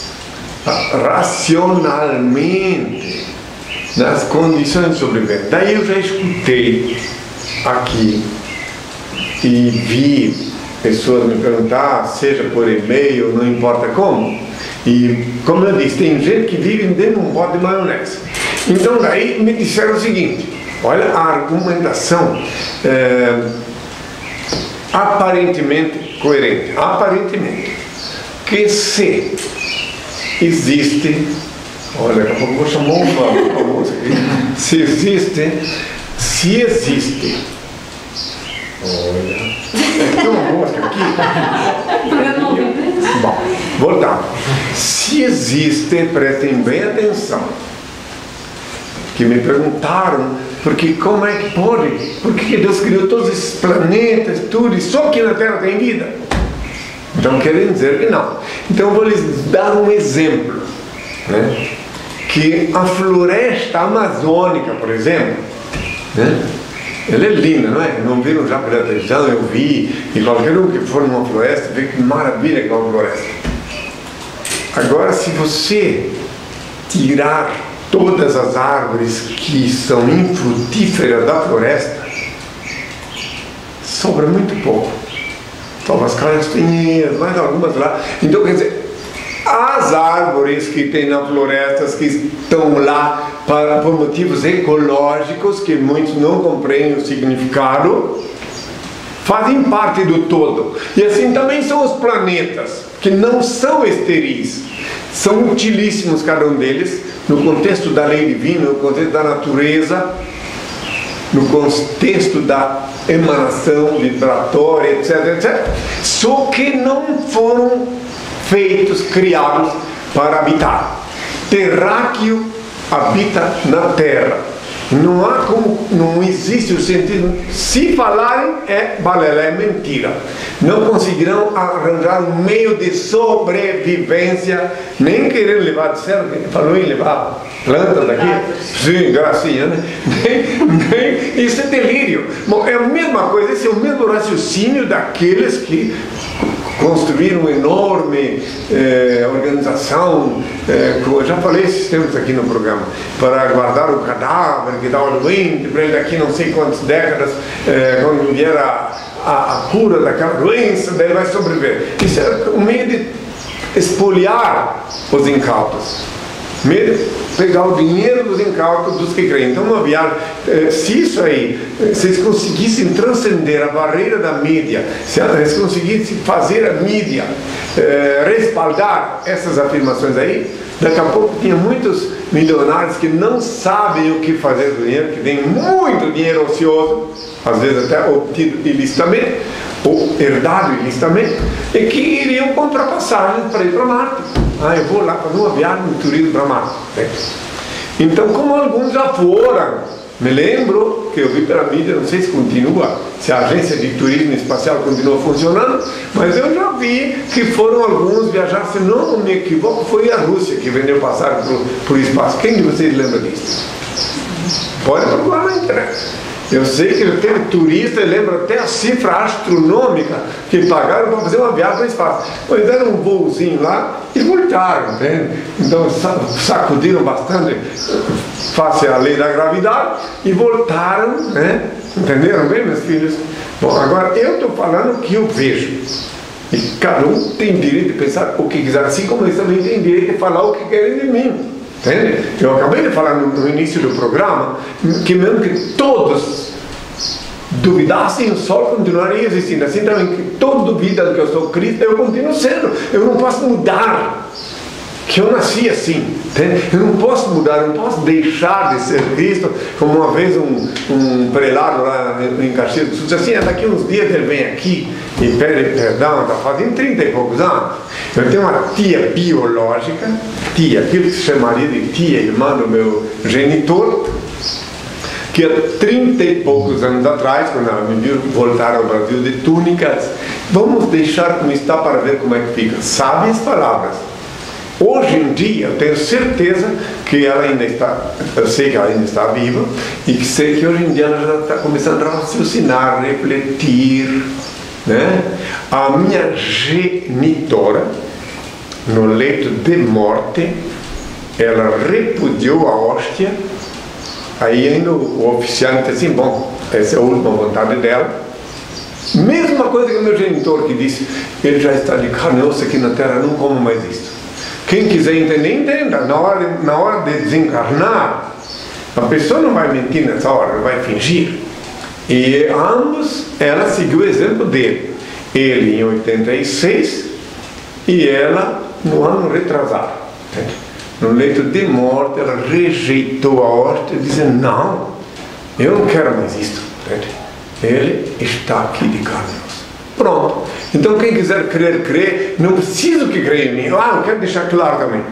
racionalmente nas condições de sobrevivência. Daí eu já escutei aqui e vi pessoas me perguntar, seja por e-mail, não importa como, e como eu disse, tem gente que vive dentro de um pote de maionese. Então daí me disseram o seguinte, olha a argumentação é, aparentemente coerente, aparentemente, que se existe, olha, daqui a pouco eu vou chamar um famoso aqui, se existe, se existe, olha, tem uma mosca aqui. Bom, voltando. Se existe, prestem bem atenção, que me perguntaram, porque como é que pode, por que Deus criou todos esses planetas, tudo, e só aqui na Terra tem vida? Então querem dizer que não. Então eu vou lhes dar um exemplo, né? Que a floresta amazônica, por exemplo, né? Ela é linda, não é? Não viram já pela televisão, eu vi, e qualquer um que for numa floresta vê que maravilha que é uma floresta. Agora, se você tirar todas as árvores que são infrutíferas da floresta, sobra muito pouco. Só as castanheiras, mais algumas lá. Então, quer dizer, as árvores que tem na floresta, que estão lá para, por motivos ecológicos, que muitos não compreendem o significado, fazem parte do todo. E assim também são os planetas, que não são esteris, são utilíssimos cada um deles, no contexto da lei divina, no contexto da natureza, no contexto da emanação vibratória, etc, etcétera. Só que não foram feitos, criados para habitar. Terráqueo habita na terra. Não há como, não existe o sentido. Se falarem é balela, é mentira. Não conseguirão arranjar um meio de sobrevivência, nem querer levar de céu. Falou em levar plantas daqui? Sim, gracinha, né? Nem, nem, isso é delírio. Bom, é a mesma coisa, esse é o mesmo raciocínio daqueles que construíram uma enorme eh, organização, eh, eu já falei esses tempos aqui no programa, para guardar o cadáver que estava doente, para ele daqui não sei quantas décadas, eh, quando vier a, a, a cura daquela doença, daí ele vai sobreviver. Isso é um meio de espoliar os incautos. Meio de pegar o dinheiro dos incautos dos que creem. Então, uma viagem, se isso aí, se eles conseguissem transcender a barreira da mídia, se eles conseguissem fazer a mídia eh, respaldar essas afirmações aí, daqui a pouco tinha muitos milionários que não sabem o que fazer com o dinheiro, que tem muito dinheiro ocioso, às vezes até obtido ilicitamente, ou herdado ilicitamente, e que iriam comprar passagens para ir para Marte. Ah, eu vou lá fazer uma viagem de turismo para Marte. Então, como alguns já foram, me lembro que eu vi pela mídia, não sei se continua, se a agência de turismo espacial continua funcionando, mas eu já vi que foram alguns viajar, se não me equivoco, foi a Rússia que vendeu passagem para o espaço. Quem de vocês lembra disso? Pode procurar na internet. Eu sei que teve turista, lembra até a cifra astronômica que pagaram para fazer uma viagem para o espaço. Pois deram um voozinho lá e voltaram, entende? Então sacudiram bastante face à lei da gravidade e voltaram, né? Entenderam bem, meus filhos? Bom, agora eu estou falando o que eu vejo. E cada um tem direito de pensar o que quiser, assim como eles também têm direito de falar o que querem de mim. Entende? Eu acabei de falar no, no início do programa que mesmo que todos duvidassem, o sol continuaria existindo. Assim também que todos duvidam que eu sou Cristo, eu continuo sendo. Eu não posso mudar, que eu nasci assim. Entende? Eu não posso mudar, eu não posso deixar de ser Cristo. Como uma vez um, um prelado lá em Caxias do Sul disse assim: daqui uns dias ele vem aqui e pede perdão, está fazendo trinta e poucos anos. Eu tenho uma tia biológica, tia, aquilo que se chamaria de tia, irmã do meu genitor, que há trinta e poucos anos atrás, quando ela me viu voltar ao Brasil de túnicas, vamos deixar como está para ver como é que fica. Sabe as palavras. Hoje em dia, eu tenho certeza que ela ainda está, eu sei que ela ainda está viva, e que sei que hoje em dia ela já está começando a raciocinar, refletir, né? A minha genitora, no leito de morte, ela repudiou a hóstia. Aí ainda o oficial disse assim: bom, essa é a última vontade dela. Mesma coisa que o meu genitor, que disse: ele já está de carne e osso aqui na terra, não como mais isto. Quem quiser entender, entenda. Na hora, de, na hora de desencarnar, a pessoa não vai mentir nessa hora, não vai fingir. E ambos, ela seguiu o exemplo dele. Ele em oitenta e seis e ela no ano retrasado. Entende? No leito de morte, ela rejeitou a hóstia, dizendo: não, eu não quero mais isto. Entende? Ele está aqui de carne e osso. Pronto. Então quem quiser crer, crer. Não preciso que creia em mim. Ah, eu quero deixar claro também.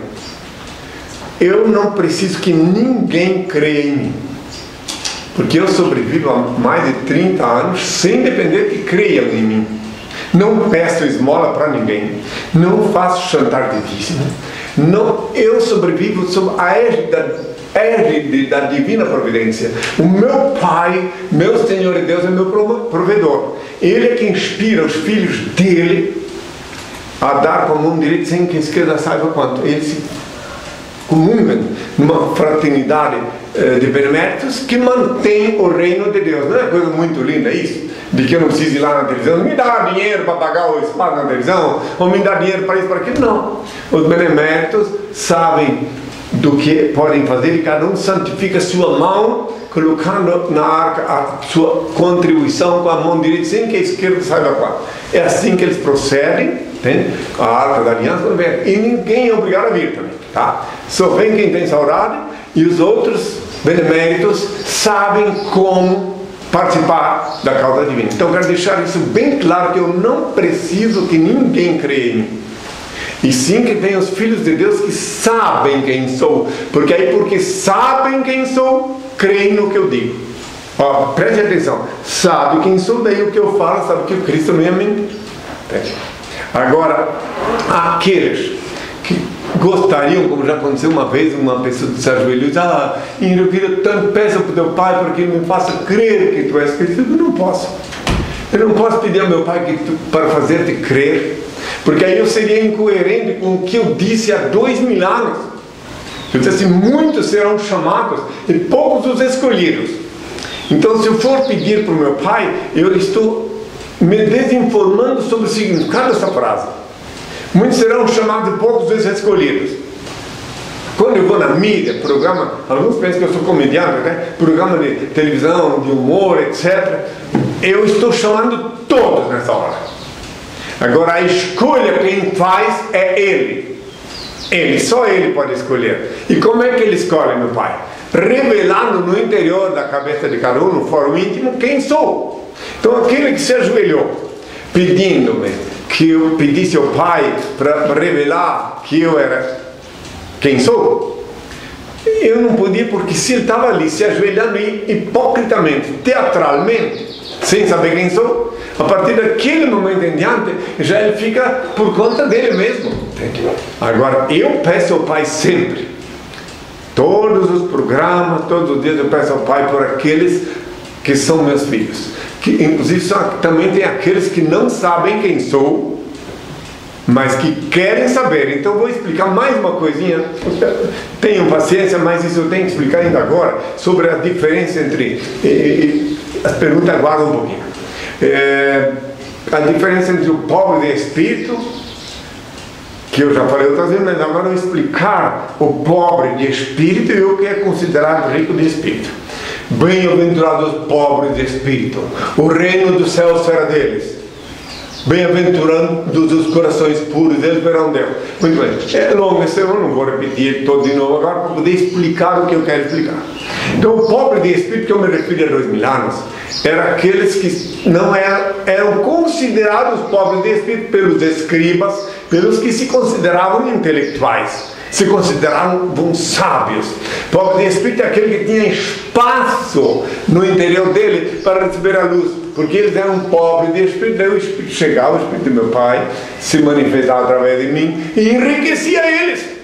Eu não preciso que ninguém creia em mim. Porque eu sobrevivo há mais de trinta anos sem depender que creiam em mim. Não peço esmola para ninguém. Não faço chantagem de dízimo. Não, eu sobrevivo sob a égide da égide da divina providência. O meu Pai, meu Senhor e Deus é meu provedor. Ele é que inspira os filhos dele a dar com a mão direita sem que a esquerda saiba quanto. Eles se comungam numa fraternidade eh, de beneméritos que mantém o reino de Deus. Não é coisa muito linda isso? De que eu não preciso ir lá na televisão, me dá dinheiro para pagar o espaço na televisão, ou me dá dinheiro para isso, para aquilo. Não. Os beneméritos sabem do que podem fazer e cada um santifica a sua mão, colocando na arca a sua contribuição com a mão direita, sem que a esquerda saiba qual. É assim que eles procedem, entende? A arca da aliança, e ninguém é obrigado a vir também, tá? Só vem quem tem saudade, e os outros beneméritos sabem como participar da causa divina. Então, eu quero deixar isso bem claro, que eu não preciso que ninguém creia em mim. E sim que tem os filhos de Deus que sabem quem sou. Porque aí, porque sabem quem sou, creem no que eu digo. Ó, preste atenção. Sabe quem sou, daí o que eu falo, sabe que o Cristo não é mentir. Agora, aqueles que gostariam, como já aconteceu uma vez, uma pessoa se ajoelhou e disse: ah, eu queria tanto, peça para o teu pai para que ele me faça crer que tu és Cristo. Eu não posso. Eu não posso pedir ao meu pai que tu, para fazer-te crer, porque aí eu seria incoerente com o que eu disse há dois mil anos. Eu disse assim: muitos serão chamados e poucos os escolhidos. Então, se eu for pedir para o meu pai, eu estou me desinformando sobre o significado dessa frase. Muitos serão chamados e poucos os escolhidos. Quando eu vou na mídia, programa, alguns pensam que eu sou comediante, né? Programa de televisão, de humor, etcétera. Eu estou chamando todos nessa hora. Agora, a escolha quem faz é Ele. Ele, só Ele pode escolher. E como é que Ele escolhe, meu Pai? Revelando no interior da cabeça de cada um, no fórum íntimo, quem sou. Então, aquele que se ajoelhou, pedindo-me que eu pedisse ao Pai para revelar que eu era quem sou, eu não podia, porque se ele estava ali se ajoelhando hipocritamente, teatralmente, sem saber quem sou, a partir daquele momento em diante, já ele fica por conta dele mesmo. Agora, eu peço ao Pai sempre, todos os programas, todos os dias eu peço ao Pai por aqueles que são meus filhos, que inclusive são, também tem aqueles que não sabem quem sou, mas que querem saber. Então vou explicar mais uma coisinha, tenham paciência, mas isso eu tenho que explicar ainda agora, sobre a diferença entre, e, e, as perguntas aguardam um pouquinho, é, a diferença entre o pobre de espírito, que eu já falei outras vezes, mas agora eu vou explicar o pobre de espírito e o que é considerado rico de espírito. Bem-aventurados os pobres de espírito, o reino dos céus será deles. Bem-aventurados os corações puros, eles verão Deus. Muito bem, é longo esse, eu não vou repetir todo de novo agora para poder explicar o que eu quero explicar. Então, o pobre de espírito, que eu me refiro a dois mil anos, eram aqueles que não eram, eram considerados pobres de espírito pelos escribas, pelos que se consideravam intelectuais, se consideravam sábios. Pobre de espírito é aquele que tinha espaço no interior dele para receber a luz, porque eles eram pobres de espírito. Daí o espírito chegava, o espírito do meu Pai se manifestava através de mim e enriquecia eles.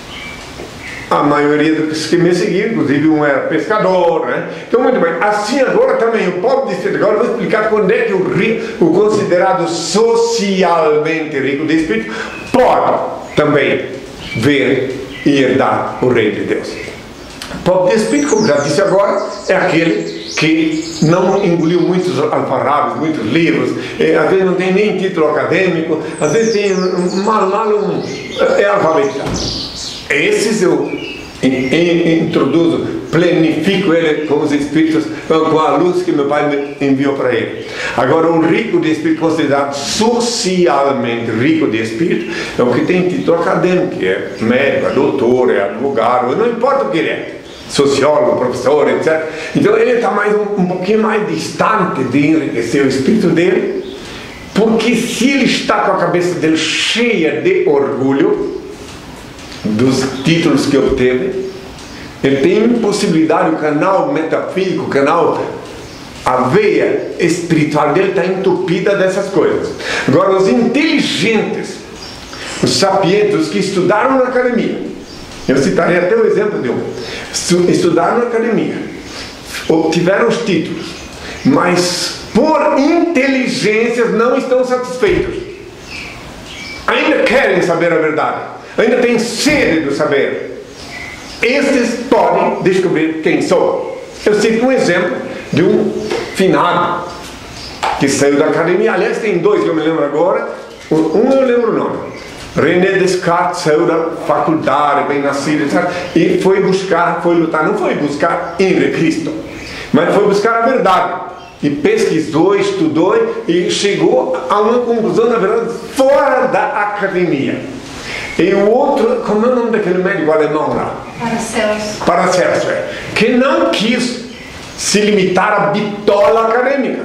A maioria dos que me seguiam, inclusive um era pescador, né? Então, muito bem, assim agora também o pobre de espírito, agora eu vou explicar quando é que o, rico, o considerado socialmente rico de espírito pode também ver e herdar o reino de Deus. O pobre de espírito, como já disse agora, é aquele que não engoliu muitos alfarrábios, muitos livros, é, às vezes não tem nem título acadêmico, às vezes tem mal, mal um, é alfabetizado. Esses eu introduzo, planifico ele com os espíritos, com a luz que meu Pai me enviou para ele. Agora, o rico de espírito, considerado socialmente rico de espírito, é o que tem título acadêmico, que é médico, é doutor, é advogado, não importa o que ele é, sociólogo, professor, etcétera. Então ele está mais um, um pouquinho mais distante de enriquecer o espírito dele, porque se ele está com a cabeça dele cheia de orgulho dos títulos que obteve, ele tem impossibilidade, o canal metafísico, o canal, a veia espiritual dele está entupida dessas coisas. Agora, os inteligentes, os sapientes, os que estudaram na academia, eu citarei até o exemplo de um, estudaram na academia, obtiveram os títulos, mas por inteligências não estão satisfeitos, ainda querem saber a verdade, ainda têm sede do saber. Estes podem descobrir quem sou. Eu cito um exemplo de um finado que saiu da academia. Aliás, tem dois que eu me lembro agora. Um eu lembro o nome. René Descartes saiu da faculdade, bem nascido, etcétera, e foi buscar, foi lutar, não foi buscar Henri Cristo, mas foi buscar a verdade. E pesquisou, estudou e chegou a uma conclusão, na verdade, fora da academia. E o outro, como é o nome daquele médico alemão lá? Paracelso. Paracelso, é, que não quis se limitar à bitola acadêmica.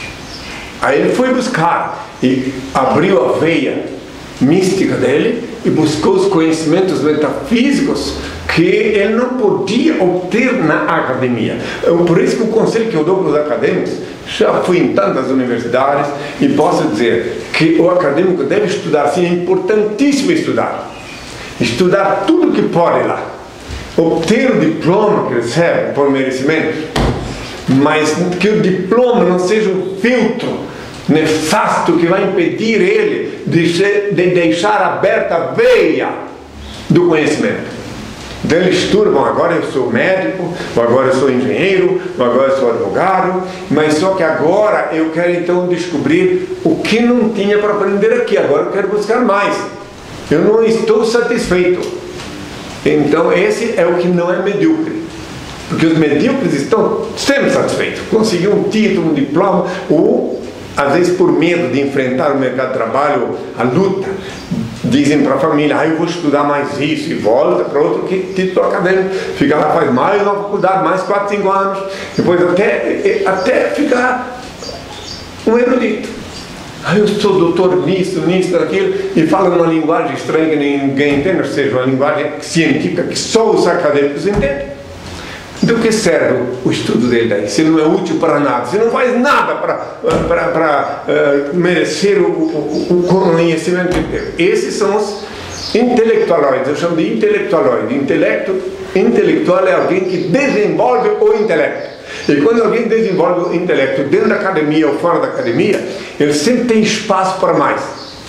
Aí ele foi buscar e abriu a veia mística dele e buscou os conhecimentos metafísicos que ele não podia obter na academia. Por isso que o conselho que eu dou para os acadêmicos, já fui em tantas universidades e posso dizer que o acadêmico deve estudar, sim, é importantíssimo estudar. Estudar tudo que pode lá. Obter o diploma que recebe por merecimento, mas que o diploma não seja um filtro nefasto que vai impedir ele de, ser, de deixar aberta a veia do conhecimento. Então ele estuda, bom, agora eu sou médico, ou agora eu sou engenheiro, ou agora eu sou advogado, mas só que agora eu quero então descobrir o que não tinha para aprender aqui, agora eu quero buscar mais. Eu não estou satisfeito. Então esse é o que não é medíocre. Porque os medíocres estão sempre satisfeitos. Conseguiu um título, um diploma, ou às vezes por medo de enfrentar o mercado de trabalho, a luta, dizem para a família, ah, eu vou estudar mais isso, e volta para outro título acadêmico, fica lá, faz mais uma faculdade, mais quatro, cinco anos, depois até, até ficar um erudito. Ah, eu sou doutor nisso, nisso, naquilo, e fala numa linguagem estranha que ninguém entende, ou seja, uma linguagem científica que só os acadêmicos entendem. Do que serve o estudo dele daí? Se ele não é útil para nada, se não faz nada para, para, para uh, merecer o, o, o conhecimento de Deus. Esses são os intelectualoides, eu chamo de intelectualoide. Intelecto, intelectual é alguém que desenvolve o intelecto. E quando alguém desenvolve o intelecto dentro da academia ou fora da academia, ele sempre tem espaço para mais.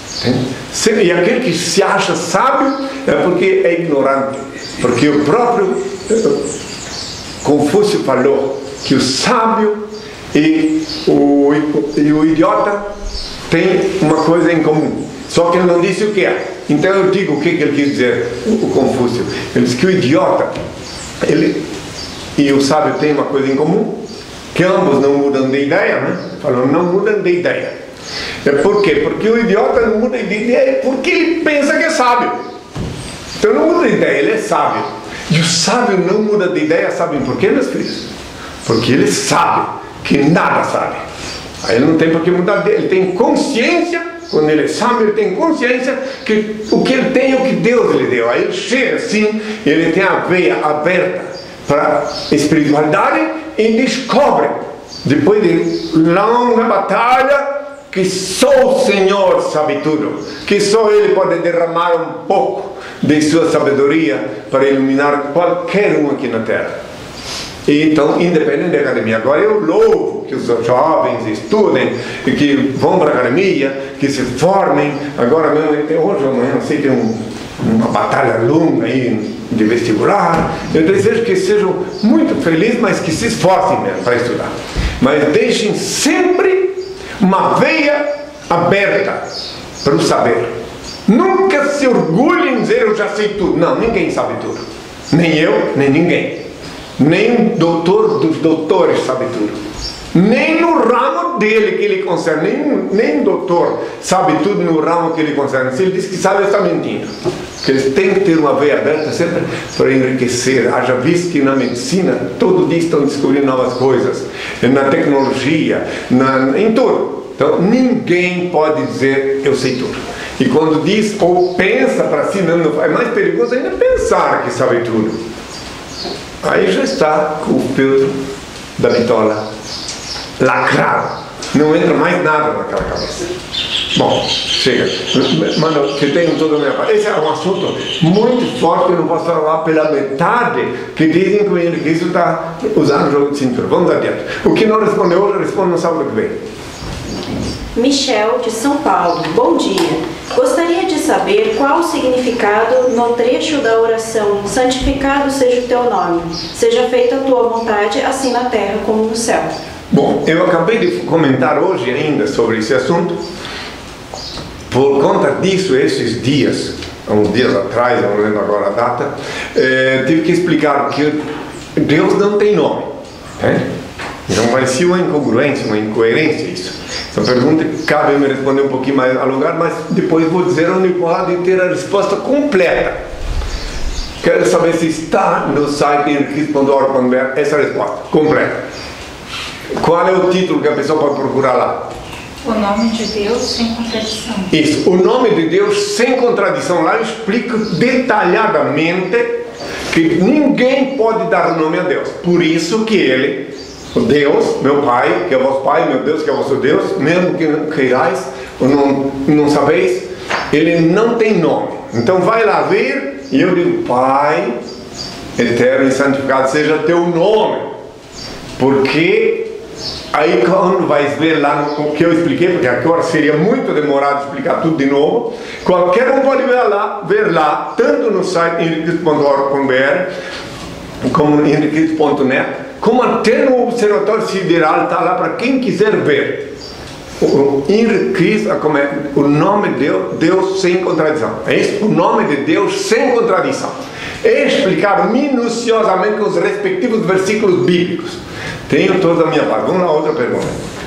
E aquele que se acha sábio é porque é ignorante, porque o próprio Confúcio falou que o sábio e o, e o idiota têm uma coisa em comum, só que ele não disse o que é. Então eu digo o que, que ele quis dizer, o Confúcio. Ele disse que o idiota ele, e o sábio têm uma coisa em comum, que ambos não mudam de ideia, né? Falou, não mudam de ideia. É por quê? Porque o idiota não muda de ideia porque ele pensa que é sábio. Então não muda de ideia, ele é sábio. E o sábio não muda de ideia, sabem por quê, meus filhos? Porque ele sabe que nada sabe. Aí ele não tem por que mudar de ideia, ele tem consciência, quando ele é sábio, ele tem consciência que o que ele tem é o que Deus lhe deu. Aí ele chega assim, ele tem a veia aberta para a espiritualidade e descobre, depois de longa batalha, que só o Senhor sabe tudo, que só Ele pode derramar um pouco de sua sabedoria para iluminar qualquer um aqui na terra. E então, independente da academia, agora eu louvo que os jovens estudem, que vão para a academia, que se formem. Agora mesmo, hoje ou amanhã, não sei, tem um, uma batalha longa aí de vestibular. Eu desejo que sejam muito felizes, mas que se esforcem mesmo para estudar. Mas deixem sempre uma veia aberta para o saber. Nunca se orgulhem em dizer eu já sei tudo. Não, ninguém sabe tudo. Nem eu, nem ninguém. Nem o doutor dos doutores sabe tudo. Nem no ramo dele que ele concerne. Nem, nem o doutor sabe tudo no ramo que ele concerne. Se ele diz que sabe, ele está mentindo. Porque eles têm que ter uma veia aberta sempre para enriquecer. Haja visto que na medicina todo dia estão descobrindo novas coisas, na tecnologia, na, em tudo. Então ninguém pode dizer eu sei tudo. E quando diz ou pensa para si mesmo, é mais perigoso ainda pensar que sabe tudo. Aí já está com o filtro da bitola lacrado. Não entra mais nada naquela cabeça. Bom, chega. Mano, que tenham toda a minha parte. Esse é um assunto muito forte, eu não posso falar pela metade, que dizem que o Henrique Cristo está usando o jogo de cintura. Vamos adiante. O que não respondeu hoje, responde no sábado que vem. Michel, de São Paulo. Bom dia. Gostaria de saber qual o significado no trecho da oração santificado seja o teu nome, seja feita a tua vontade, assim na terra como no céu. Bom, eu acabei de comentar hoje ainda sobre esse assunto. Por conta disso, esses dias, uns dias atrás, não lembro agora a data, eh, tive que explicar que Deus não tem nome. Né? Então parecia uma incongruência, uma incoerência isso. Essa pergunta cabe me responder um pouquinho mais alongado, mas depois vou dizer onde pode ter a resposta completa. Quero saber se está no site henriquez ponto org ponto br essa resposta completa. Qual é o título que a pessoa pode procurar lá? O nome de Deus sem contradição. Isso, o nome de Deus sem contradição. Lá eu explico detalhadamente que ninguém pode dar nome a Deus. Por isso que Ele, o Deus, meu Pai, que é vosso Pai, meu Deus, que é vosso Deus, mesmo que não queirais ou não, não sabeis, Ele não tem nome. Então vai lá ver, e eu digo, Pai, eterno e santificado seja teu nome. Porque aí quando vais ver lá o que eu expliquei, porque agora seria muito demorado explicar tudo de novo, qualquer um pode ver lá, ver lá tanto no site henriquez ponto org ponto br como henriquez ponto net, como até no Observatório Sideral está lá para quem quiser ver. O Henriquez, como é o nome de Deus, Deus sem contradição. É isso, o nome de Deus sem contradição. É explicado minuciosamente com os respectivos versículos bíblicos. Tenho toda a minha parte. Vamos lá, outra pergunta.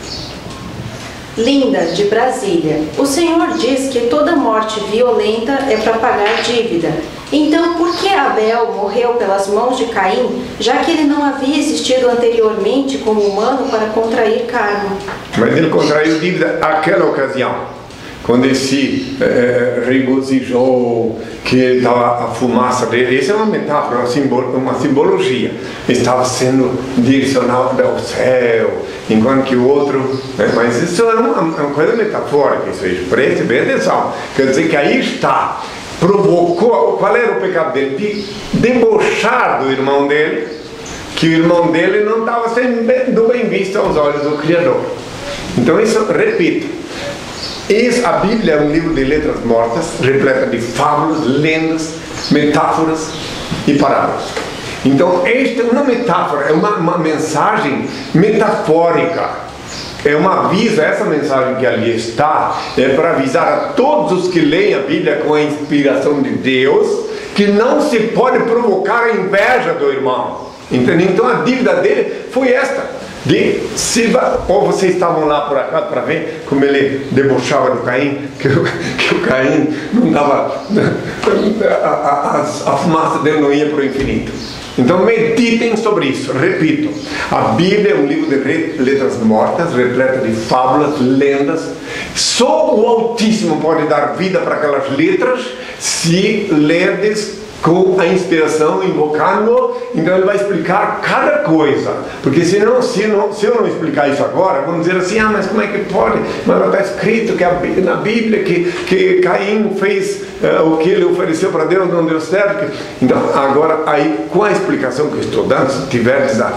Linda, de Brasília. O Senhor diz que toda morte violenta é para pagar dívida. Então, por que Abel morreu pelas mãos de Caim, já que ele não havia existido anteriormente como humano para contrair karma? Mas ele contraiu dívida naquela ocasião, quando ele se eh, regozijou, que estava a fumaça dele. Isso é uma metáfora, uma, simbolo, uma simbologia. Estava sendo direcionado ao céu, enquanto que o outro... Né? Mas isso é uma, uma coisa metafórica, isso aí, preste bem atenção. Quer dizer que aí está, provocou... Qual era o pecado dele? De debochar do irmão dele, que o irmão dele não estava sendo bem visto aos olhos do Criador. Então isso, repito, Isso, a Bíblia é um livro de letras mortas, repleta de fábulas, lendas, metáforas e parábolas. Então, esta é uma metáfora, é uma, uma mensagem metafórica. É um aviso, essa mensagem que ali está, é para avisar a todos os que leem a Bíblia com a inspiração de Deus, que não se pode provocar a inveja do irmão. Entende? Então, a dívida dele foi esta. De, se, ou vocês estavam lá por acaso para ver como ele debochava do Caim, que, que o Caim não dava, a, a, a, a fumaça dele não ia para o infinito. Então meditem sobre isso. Repito, a Bíblia é um livro de letras mortas, repleta de fábulas, lendas. Só o Altíssimo pode dar vida para aquelas letras se lerdes com a inspiração, invocando. Então ele vai explicar cada coisa, porque senão, se, não, se eu não explicar isso agora, vamos dizer assim, ah, mas como é que pode? Mas está escrito que a, na Bíblia que, que Caim fez uh, o que ele ofereceu para Deus, não deu certo. Então agora, aí, com a explicação que eu estou dando, se tiveres a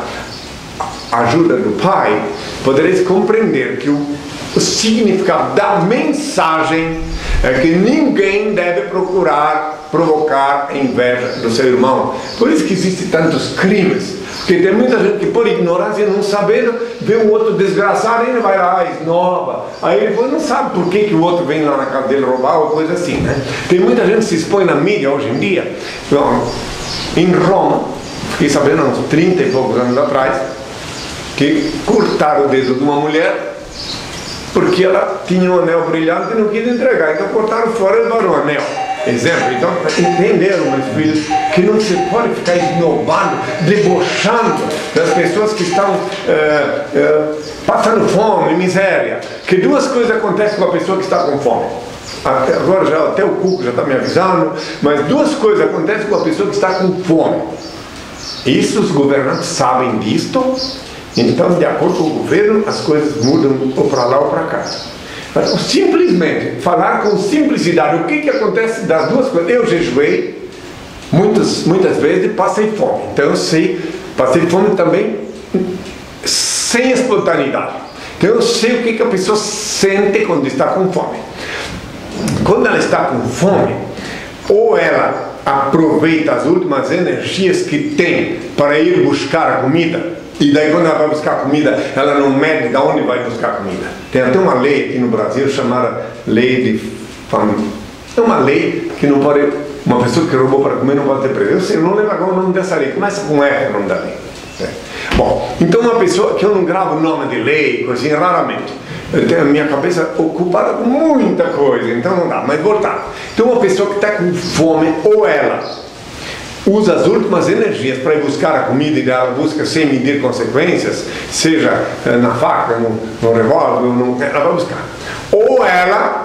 ajuda do Pai, podereis compreender que o, o significado da mensagem é que ninguém deve procurar provocar a inveja do seu irmão. Por isso que existem tantos crimes, porque tem muita gente que por ignorância, não sabendo, vê um outro desgraçado e ele vai lá, esnova, aí ele não sabe por que, que o outro vem lá na casa dele roubar ou coisa assim, né? Tem muita gente que se expõe na mídia hoje em dia. Bom, em Roma, fiquei sabendo há uns trinta e poucos anos atrás, que cortaram o dedo de uma mulher porque ela tinha um anel brilhante e não quis entregar, então cortaram fora e levaram o anel. Exemplo, então entenderam, meus filhos, que não se pode ficar esnobando, debochando das pessoas que estão é, é, passando fome, miséria. Que duas coisas acontecem com a pessoa que está com fome. Até agora já, até o Cuco já está me avisando, mas duas coisas acontecem com a pessoa que está com fome. Isso os governantes sabem disto, então de acordo com o governo as coisas mudam ou para lá ou para cá. Simplesmente falar com simplicidade o que, que acontece das duas coisas. Eu jejuei muitas, muitas vezes e passei fome, então eu sei, passei fome também sem espontaneidade, então eu sei o que, que a pessoa sente quando está com fome. Quando ela está com fome, ou ela aproveita as últimas energias que tem para ir buscar a comida, e daí quando ela vai buscar comida, ela não mede de onde vai buscar comida. Tem até uma lei aqui no Brasil chamada lei de família. É uma lei que não pode, uma pessoa que roubou para comer não pode ter preso. Eu sei, eu não lembro agora o nome dessa lei, começa com F o nome da lei. É. Bom, então uma pessoa que eu não gravo nome de lei, coisa assim, raramente. Eu tenho a minha cabeça ocupada com muita coisa, então não dá. Mas voltar. Então uma pessoa que está com fome, ou ela usa as últimas energias para ir buscar a comida e ela busca sem medir consequências, seja na faca, no, no revólver, no, ela vai buscar. Ou ela,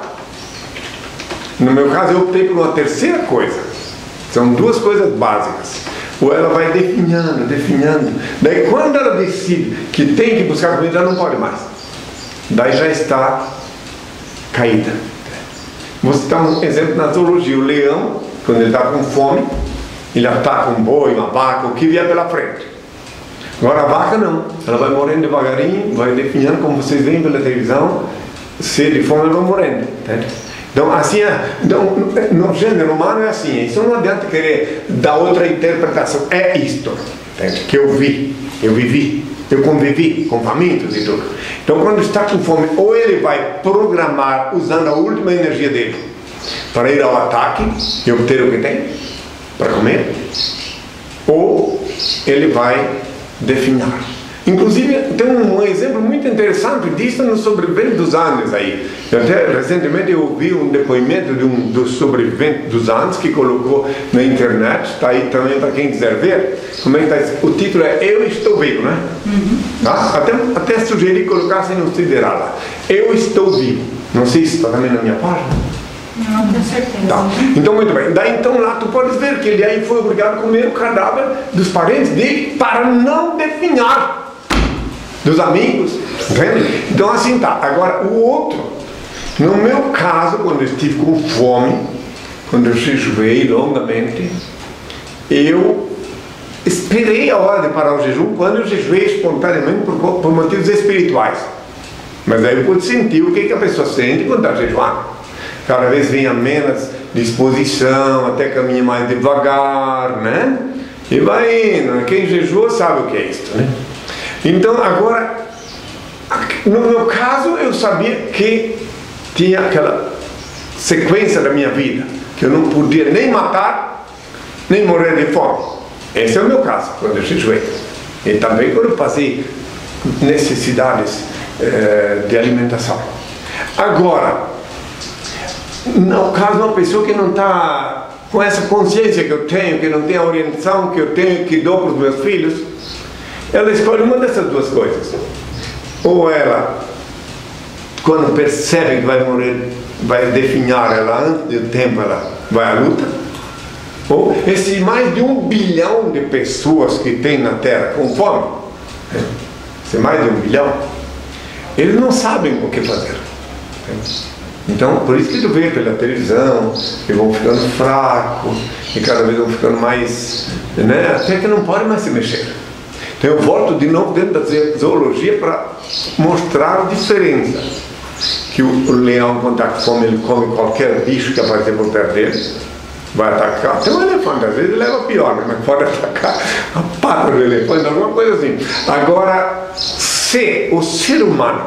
no meu caso eu optei por uma terceira coisa. São duas coisas básicas. Ou ela vai definhando, definhando. Daí quando ela decide que tem que buscar comida, ela não pode mais. Daí já está caída. Vou citar um exemplo na zoologia. O leão, quando ele está com fome, ele ataca um boi, uma vaca, o que vier pela frente. Agora a vaca não. Ela vai morrendo devagarinho, vai definhando, como vocês veem pela televisão, sede e fome, ela vai morrendo. Entende? Então, assim, então, no gênero humano é assim. Isso não adianta querer dar outra interpretação. É isto, entende? Que eu vi, eu vivi, eu convivi com famintos e tudo. Então, quando está com fome, ou ele vai programar usando a última energia dele para ir ao ataque e obter o que tem para comer, ou ele vai definhar. Inclusive, tem um exemplo muito interessante disso no sobrevivente dos Andes aí. Eu até recentemente eu ouvi um depoimento de um dos sobreviventes dos Andes que colocou na internet, está aí também para quem quiser ver. Como é que está? O título é Eu Estou Vivo, né? Uhum. Tá? Até, até sugeri que colocassem no sideral lá. Eu Estou Vivo. Não sei se está também na minha página. Não tenho certeza. Tá. Então, muito bem. Daí, então, lá tu podes ver que ele aí foi obrigado a comer o cadáver dos parentes dele para não definhar. Dos amigos, entende? Então assim tá. Agora o outro, no meu caso, quando eu estive com fome, quando eu jejuei longamente, eu esperei a hora de parar o jejum quando eu jejuei espontaneamente por, por motivos espirituais. Mas aí eu pude sentir o que, que a pessoa sente quando está jejuando. Cada vez vem a menos disposição, até caminha mais devagar, né? E vai indo. Quem jejua sabe o que é isso, né? Então, agora, no meu caso, eu sabia que tinha aquela sequência da minha vida, que eu não podia nem matar, nem morrer de fome. Esse é o meu caso, quando eu jejuei. E também quando eu passei necessidades eh, de alimentação. Agora, no caso de uma pessoa que não está com essa consciência que eu tenho, que não tem a orientação que eu tenho, que dou para os meus filhos, ela escolhe uma dessas duas coisas. Ou ela, quando percebe que vai morrer, vai definhar ela antes do tempo, ela vai à luta. Ou esse mais de um bilhão de pessoas que tem na Terra com fome, esse mais de um bilhão, eles não sabem o que fazer. Então, por isso que tu vê pela televisão, que vão ficando fracos, e cada vez vão ficando mais, né, até que não podem mais se mexer. Então eu volto de novo dentro da zoologia para mostrar a diferença. Que o, o leão, quando está com fome, ele come qualquer bicho que aparecer por perto dele, vai atacar. Até um elefante, às vezes ele leva pior, né? Mas pode atacar a pata do elefante, alguma coisa assim. Agora, se o ser humano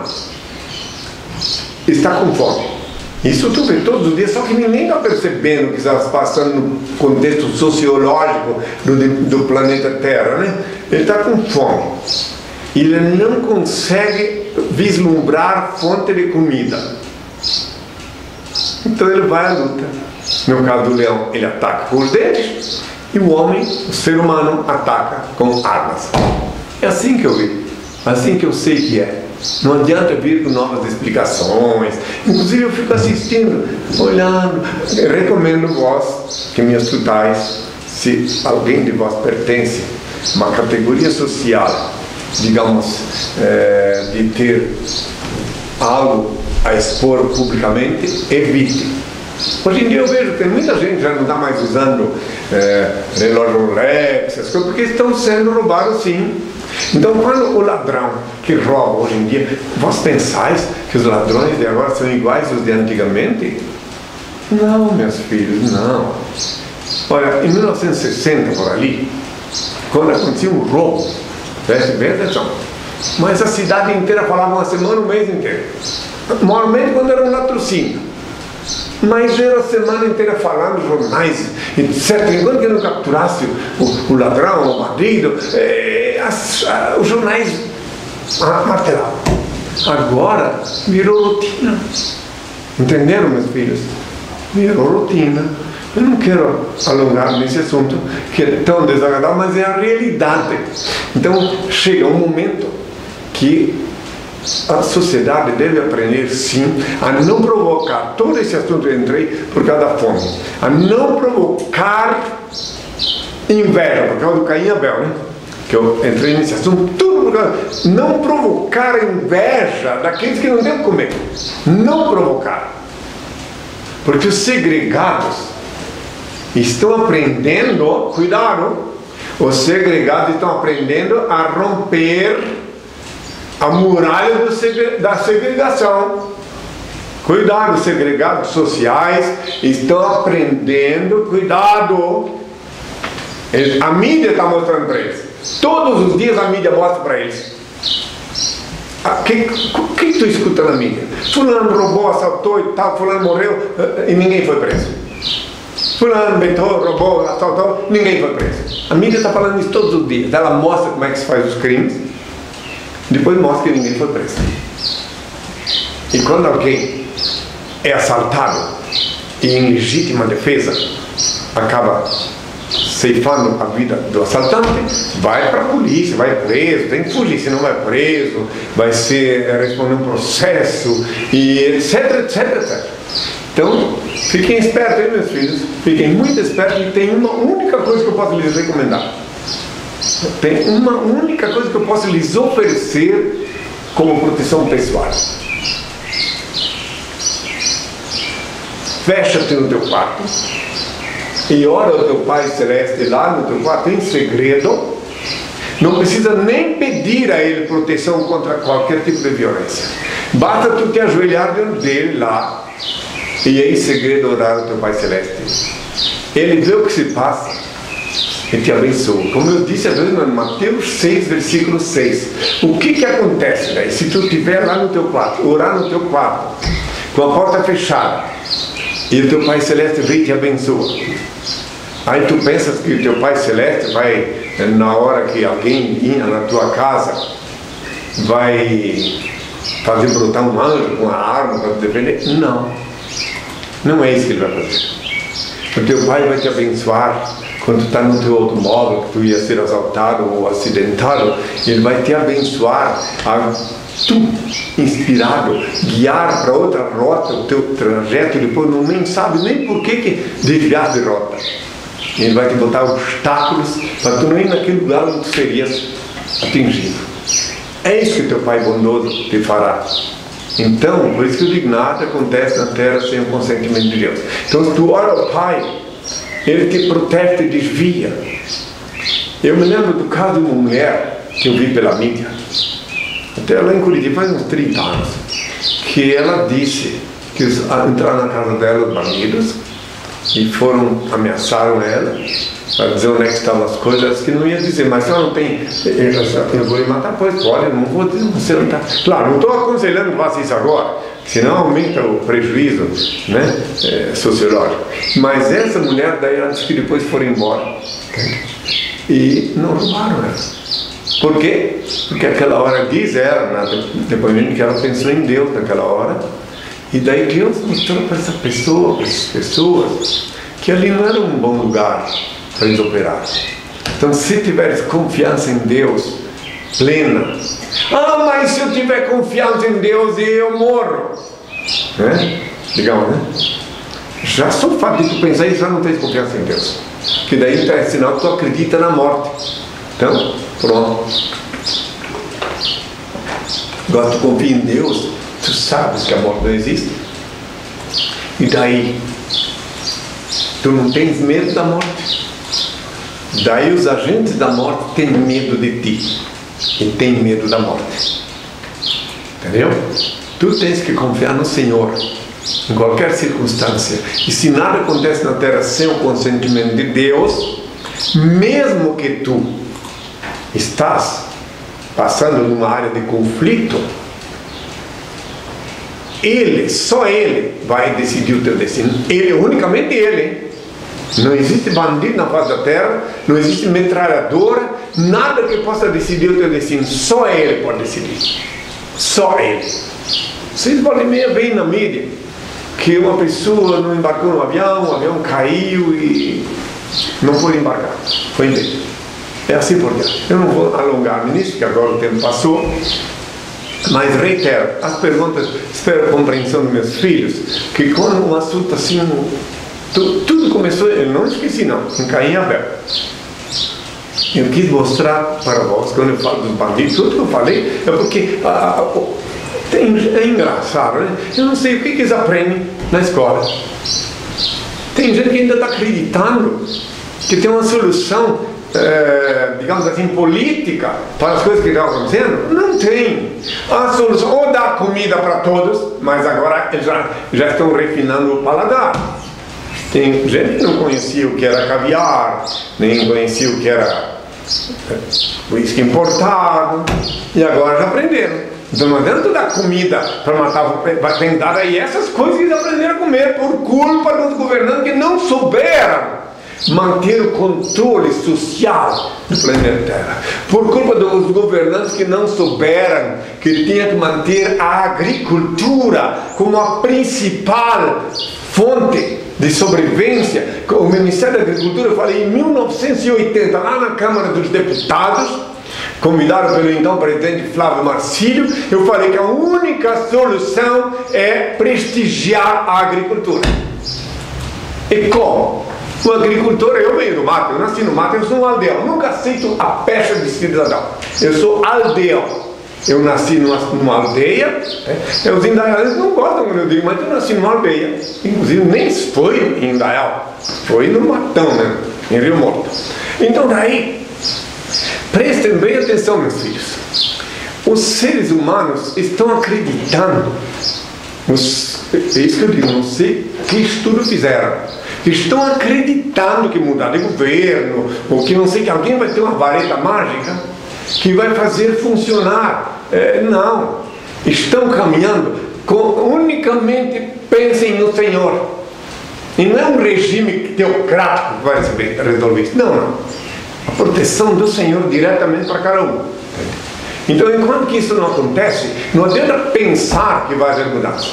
está com fome, isso tu vê todos os dias, só que ninguém está percebendo o que está passando no contexto sociológico do, do planeta Terra, né? Ele está com fome. Ele não consegue vislumbrar fonte de comida. Então ele vai à luta. No caso do leão, ele ataca com os dentes, e o homem, o ser humano, ataca com armas. É assim que eu vi. Assim que eu sei que é. Não adianta vir com novas explicações. Inclusive eu fico assistindo, olhando. Eu recomendo vós que me escutais, se alguém de vós pertence a uma categoria social, digamos, é, de ter algo a expor publicamente, evite. Hoje em dia eu vejo que tem muita gente já não está mais usando é, relógio Rolex, essas coisas, porque estão sendo roubados sim. Então, quando o ladrão que rouba hoje em dia, vós pensais que os ladrões de agora são iguais aos de antigamente? Não, meus filhos, não. Olha, em mil novecentos e sessenta, por ali, quando acontecia um roubo, preste bem atenção, mas a cidade inteira falava uma semana, um mês inteiro. Normalmente quando era um latrocínio. Mas era a semana inteira falando, jornais, etcétera. Enquanto que não capturasse o, o ladrão, o bandido, eh, as, ah, os jornais martelavam. Agora virou rotina. Entenderam, meus filhos? Virou rotina. Eu não quero alongar nesse assunto, que é tão desagradável, mas é a realidade. Então, chega um momento que a sociedade deve aprender, sim, a não provocar, todo esse assunto eu entrei por causa da fome, a não provocar inveja, por causa do Caim e Abel, né? Que eu entrei nesse assunto, tudo por causa, não provocar inveja daqueles que não têm o que comer, não provocar, porque os segregados estão aprendendo, cuidado, os segregados estão aprendendo a romper a muralha do segre, da segregação. Cuidado, os segregados sociais estão aprendendo, cuidado. Eles, a mídia está mostrando para eles. Todos os dias a mídia mostra para eles. O que, que tu escuta na mídia? Fulano roubou, assaltou e tal, fulano morreu e ninguém foi preso. Fulano betou, roubou, assaltou, ninguém foi preso. A mídia está falando isso todos os dias. Ela mostra como é que se faz os crimes, depois mostra que ninguém foi preso. E quando alguém é assaltado e em legítima defesa acaba ceifando a vida do assaltante, vai para a polícia, vai preso, tem que fugir, se não vai preso, vai ser responder um processo e etc, etc, etcétera. Então, fiquem espertos aí, meus filhos, fiquem muito espertos, e tem uma única coisa que eu posso lhes recomendar. Tem uma única coisa que eu posso lhes oferecer como proteção pessoal. Fecha-te no teu quarto e ora ao teu Pai Celeste lá no teu quarto em segredo. Não precisa nem pedir a Ele proteção contra qualquer tipo de violência. Basta tu te ajoelhar diante dele lá e em segredo orar ao teu Pai Celeste. Ele vê o que se passa e te abençoa. Como eu disse, às vezes, em Mateus seis, versículo seis. O que que acontece daí? Se tu estiver lá no teu quarto, orar no teu quarto, com a porta fechada, e o teu Pai Celeste vem e te abençoa. Aí tu pensas que o teu Pai Celeste vai, na hora que alguém ia na tua casa, vai fazer brotar um anjo com uma arma para te defender? Não. Não é isso que ele vai fazer. O teu Pai vai te abençoar quando tu está no teu automóvel, que tu ia ser assaltado ou acidentado. Ele vai te abençoar a tu, inspirado, guiar para outra rota o teu trajeto, depois não nem sabe nem por que que desviar de rota. Ele vai te botar obstáculos para tu não ir naquele lugar onde tu serias atingido. É isso que teu Pai bondoso te fará. Então, por isso que eu digo, nada acontece na terra sem o consentimento de Deus. Então, se tu ora ao Pai, Ele te protege, te desvia. Eu me lembro do caso de uma mulher que eu vi pela mídia, até lá em Curitiba, faz uns trinta anos, que ela disse que entraram na casa dela os bandidos e foram, ameaçaram ela para dizer onde é que estavam as coisas, que não ia dizer, mas se ela não tem, eu vou lhe matar, pois olha, não vou dizer, você não está. Claro, não estou aconselhando que faça isso agora, senão aumenta o prejuízo, né, é, sociológico. Mas essa mulher, daí ela disse que depois foram embora e não roubaram ela. Por quê? Porque aquela hora diz ela, depoimento, que ela pensou em Deus naquela hora, e daí Deus mostrou para essa pessoa, para essas pessoas, que ali não era um bom lugar para eles operar. Então, se tiveres confiança em Deus plena, ah, mas se eu tiver confiança em Deus eu morro, né? Digamos, né? Já só o fato de tu pensar isso, já não tens confiança em Deus, que daí é sinal que tu acredita na morte. Então, pronto. Agora tu confia em Deus, tu sabes que a morte não existe, e daí tu não tens medo da morte. Daí os agentes da morte têm medo de ti e têm medo da morte. Entendeu? Tu tens que confiar no Senhor em qualquer circunstância, e se nada acontece na terra sem o consentimento de Deus, mesmo que tu estás passando numa área de conflito, Ele, só Ele vai decidir o teu destino. Ele, unicamente Ele. Não existe bandido na face da terra, não existe metralhadora, nada que possa decidir o teu destino. Só Ele pode decidir. Só ele. Vocês volta e meia veem na mídia que uma pessoa não embarcou no avião, o avião caiu e não pôde embarcar. Foi embora. É assim por diante. Eu não vou alongar nisso, porque agora o tempo passou. Mas reitero, as perguntas, espero a compreensão dos meus filhos, que quando um assunto assim, tu, tudo começou, eu não esqueci não, em Caim e Abel. Eu quis mostrar para vós, quando eu falo dos bandidos, tudo que eu falei é porque ah, tem, é engraçado, né? Eu não sei o que, que eles aprendem na escola. Tem gente que ainda está acreditando que tem uma solução, É, digamos assim, política para as coisas que estão acontecendo. Não tem. A solução, ou dar comida para todos, mas agora eles já, já estão refinando o paladar. Tem gente que não conhecia o que era caviar, nem conhecia o que era uísque importado, e agora já aprenderam. Então não adianta dar comida para matar, vai tentar aí essas coisas que eles aprenderam a comer por culpa dos governantes que não souberam manter o controle social do planeta Terra, por culpa dos governantes que não souberam que tinha que manter a agricultura como a principal fonte de sobrevivência. O Ministério da Agricultura, eu falei em mil novecentos e oitenta, lá na Câmara dos Deputados, convidado pelo então presidente Flávio Marcílio, eu falei que a única solução é prestigiar a agricultura. E como? O agricultor, eu venho do mato, eu nasci no mato, eu sou um aldeão, nunca aceito a pecha de cidadão. Eu sou aldeão. Eu nasci numa, numa aldeia, né? Os indaiais não gostam quando eu digo, mas eu nasci numa aldeia. Inclusive nem foi em Indaial, foi no Matão, né? Em Rio Morto. Então daí, prestem bem atenção, meus filhos. Os seres humanos estão acreditando, os, é isso que eu digo, não sei que estudo fizeram. Estão acreditando que mudar de governo, ou que não sei, que alguém vai ter uma vareta mágica que vai fazer funcionar. É, não. Estão caminhando com, unicamente pensem no Senhor. E não é um regime teocrático que vai resolver isso. Não, não. A proteção do Senhor diretamente para cada um. Então, enquanto que isso não acontece, não adianta pensar que vai haver mudança.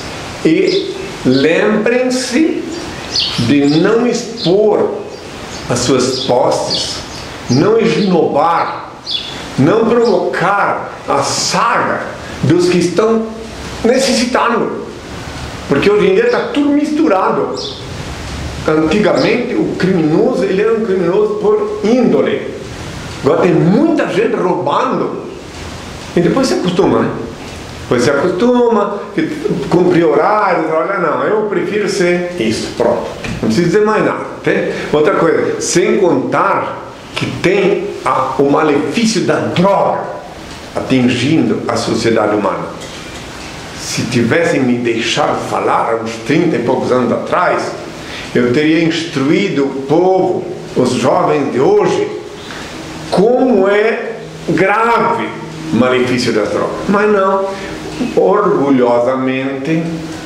E lembrem-se de não expor as suas posses, não esnobar, não provocar a saga dos que estão necessitando, porque hoje em dia está tudo misturado. Antigamente o criminoso, ele era um criminoso por índole, agora tem muita gente roubando e depois se acostuma, né? Depois se acostuma, cumprir horário, olha, não, eu prefiro ser isso, pronto, não preciso dizer mais nada. Tem? Outra coisa, sem contar que tem a, o malefício da droga atingindo a sociedade humana. Se tivessem me deixado falar há uns trinta e poucos anos atrás, eu teria instruído o povo, os jovens de hoje, como é grave o malefício das drogas. Mas não, orgulhosamente,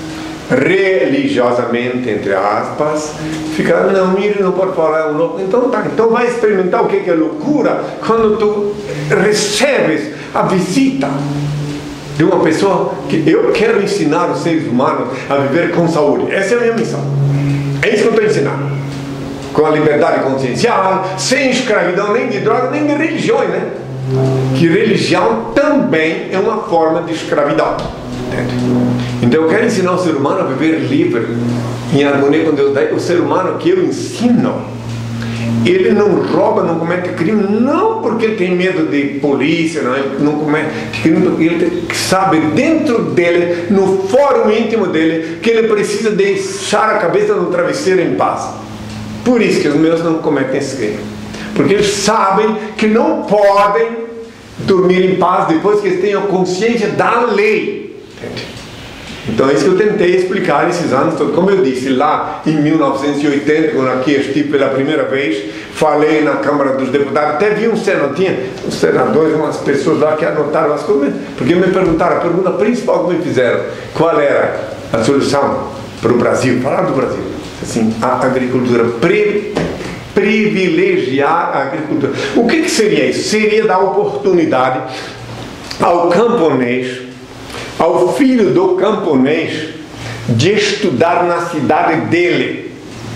religiosamente, entre aspas, fica, não, ele não pode falar, é um louco. Então tá, então vai experimentar o que é loucura quando tu recebes a visita de uma pessoa que eu quero ensinar os seres humanos a viver com saúde. Essa é a minha missão. É isso que eu estou ensinando. Com a liberdade consciencial, sem escravidão nem de droga, nem de religiões, né? Que religião também é uma forma de escravidão. Entende? Então eu quero ensinar o ser humano a viver livre, em harmonia com Deus. Daí o ser humano que eu ensino, ele não rouba, não comete crime, não porque ele tem medo de polícia, não, ele não comete crime, porque ele sabe dentro dele, no fórum íntimo dele, que ele precisa deixar a cabeça no travesseiro em paz. Por isso que os meus não cometem esse crime, porque eles sabem que não podem dormir em paz depois que eles tenham consciência da lei. Entende? Então é isso que eu tentei explicar esses anos todos. Como eu disse lá em mil novecentos e oitenta, quando aqui estive pela primeira vez, falei na Câmara dos Deputados, até vi um senador, tinha uns senadores, umas pessoas lá que anotaram as coisas, porque me perguntaram, a pergunta principal que me fizeram, qual era a solução para o Brasil, falaram do Brasil, assim, a agricultura, pre, privilegiar a agricultura. O que, que seria isso? Seria dar oportunidade ao camponês ao filho do camponês de estudar na cidade dele,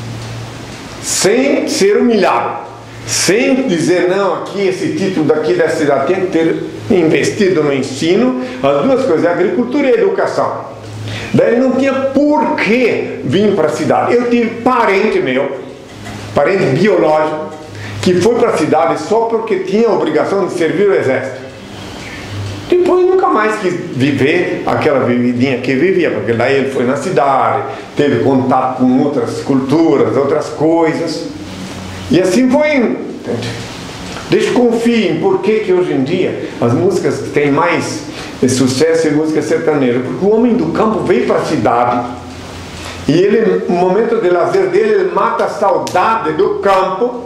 sem ser humilhado, sem dizer, não, aqui esse título daqui da cidade tem que ter investido no ensino, as duas coisas, agricultura e educação. Daí ele não tinha por que vir para a cidade. Eu tive parente meu, parente biológico, que foi para a cidade só porque tinha a obrigação de servir o exército. Depois nunca mais quis viver aquela vividinha que vivia, porque daí ele foi na cidade, teve contato com outras culturas, outras coisas, e assim foi indo. Desconfiem por que que hoje em dia as músicas que têm mais sucesso é música sertaneja, porque o homem do campo veio para a cidade e ele, no momento de lazer dele, ele mata a saudade do campo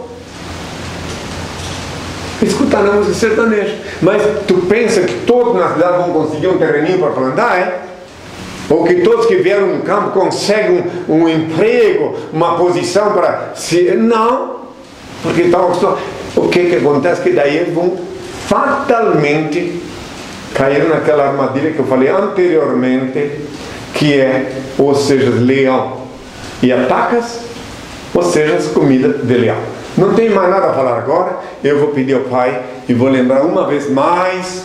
escutando a música sertaneja. Mas tu pensa que todos na cidade vão conseguir um terreninho para plantar, é? Ou que todos que vieram no campo conseguem um, um emprego, uma posição para se... Não, porque estão só... O que que acontece? Que daí eles vão fatalmente cair naquela armadilha que eu falei anteriormente, que é, ou sejas leão e atacas, ou sejas comida de leão. Não tem mais nada a falar agora. Eu vou pedir ao Pai e vou lembrar uma vez mais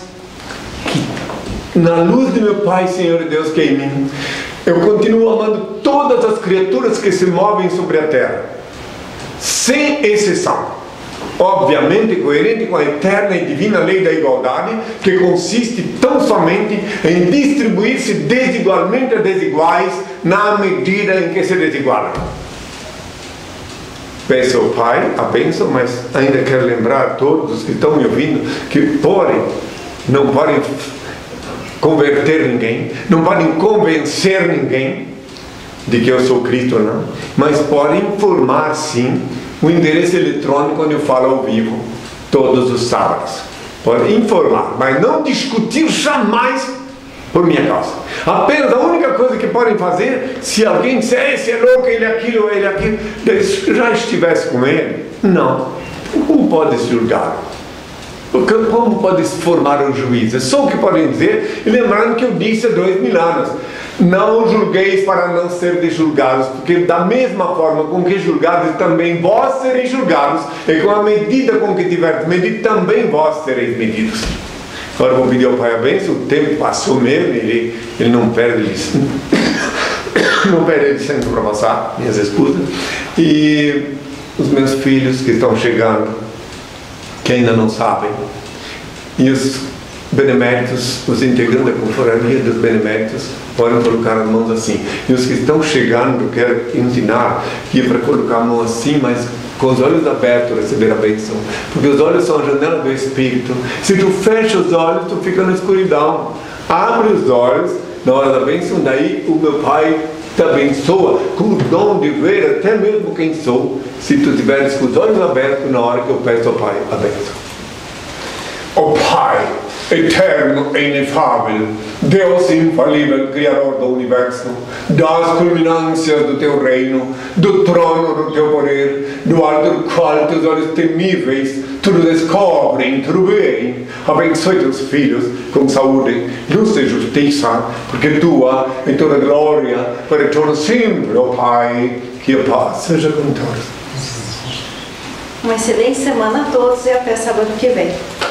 que na luz de meu Pai, Senhor Deus, que é em mim, eu continuo amando todas as criaturas que se movem sobre a terra, sem exceção. Obviamente coerente com a eterna e divina lei da igualdade, que consiste tão somente em distribuir-se desigualmente a desiguais na medida em que se desigualam. Peço ao Pai a bênção, mas ainda quero lembrar a todos os que estão me ouvindo que podem, não podem converter ninguém, não podem convencer ninguém de que eu sou Cristo, não, mas podem informar sim o endereço eletrônico onde eu falo ao vivo todos os sábados. Podem informar, mas não discutir jamais por minha causa. Apenas a única coisa que podem fazer, se alguém disser, esse é louco, ele é aquilo, ele é aquilo, já estivesse com ele, não. Como pode julgar? Como pode formar o juízo? É só o que podem dizer, e lembrando que eu disse há dois mil anos, não julgueis para não serdes julgados, porque da mesma forma com que julgados, também vós sereis julgados, e com a medida com que tiverdes medido, também vós sereis medidos. Agora vou pedir ao Pai a bênção, o tempo passou mesmo, ele, ele não perde licença, não perde licença para passar, minhas esposas, e os meus filhos que estão chegando, que ainda não sabem, e os beneméritos, os integrantes da confraria dos beneméritos, podem colocar as mãos assim. E os que estão chegando, eu quero ensinar que é para colocar a mão assim, mas com os olhos abertos receber a bênção, porque os olhos são a janela do Espírito. Se tu fecha os olhos, tu fica na escuridão. Abre os olhos na hora da bênção, daí o meu Pai te abençoa com o dom de ver até mesmo quem sou, se tu tiveres com os olhos abertos na hora que eu peço ao Pai a bênção. Ó Pai eterno e inefável, Deus infalível, Criador do Universo, das culminâncias do Teu reino, do trono do Teu poder, do alto do qual Teus olhos temíveis tudo descobrem, tudo veem. Abençoe Teus filhos com saúde, luz e justiça, porque Tua é toda glória para todo sempre, ó Pai, que a paz seja com todos. Uma excelente semana a todos e até sábado que vem.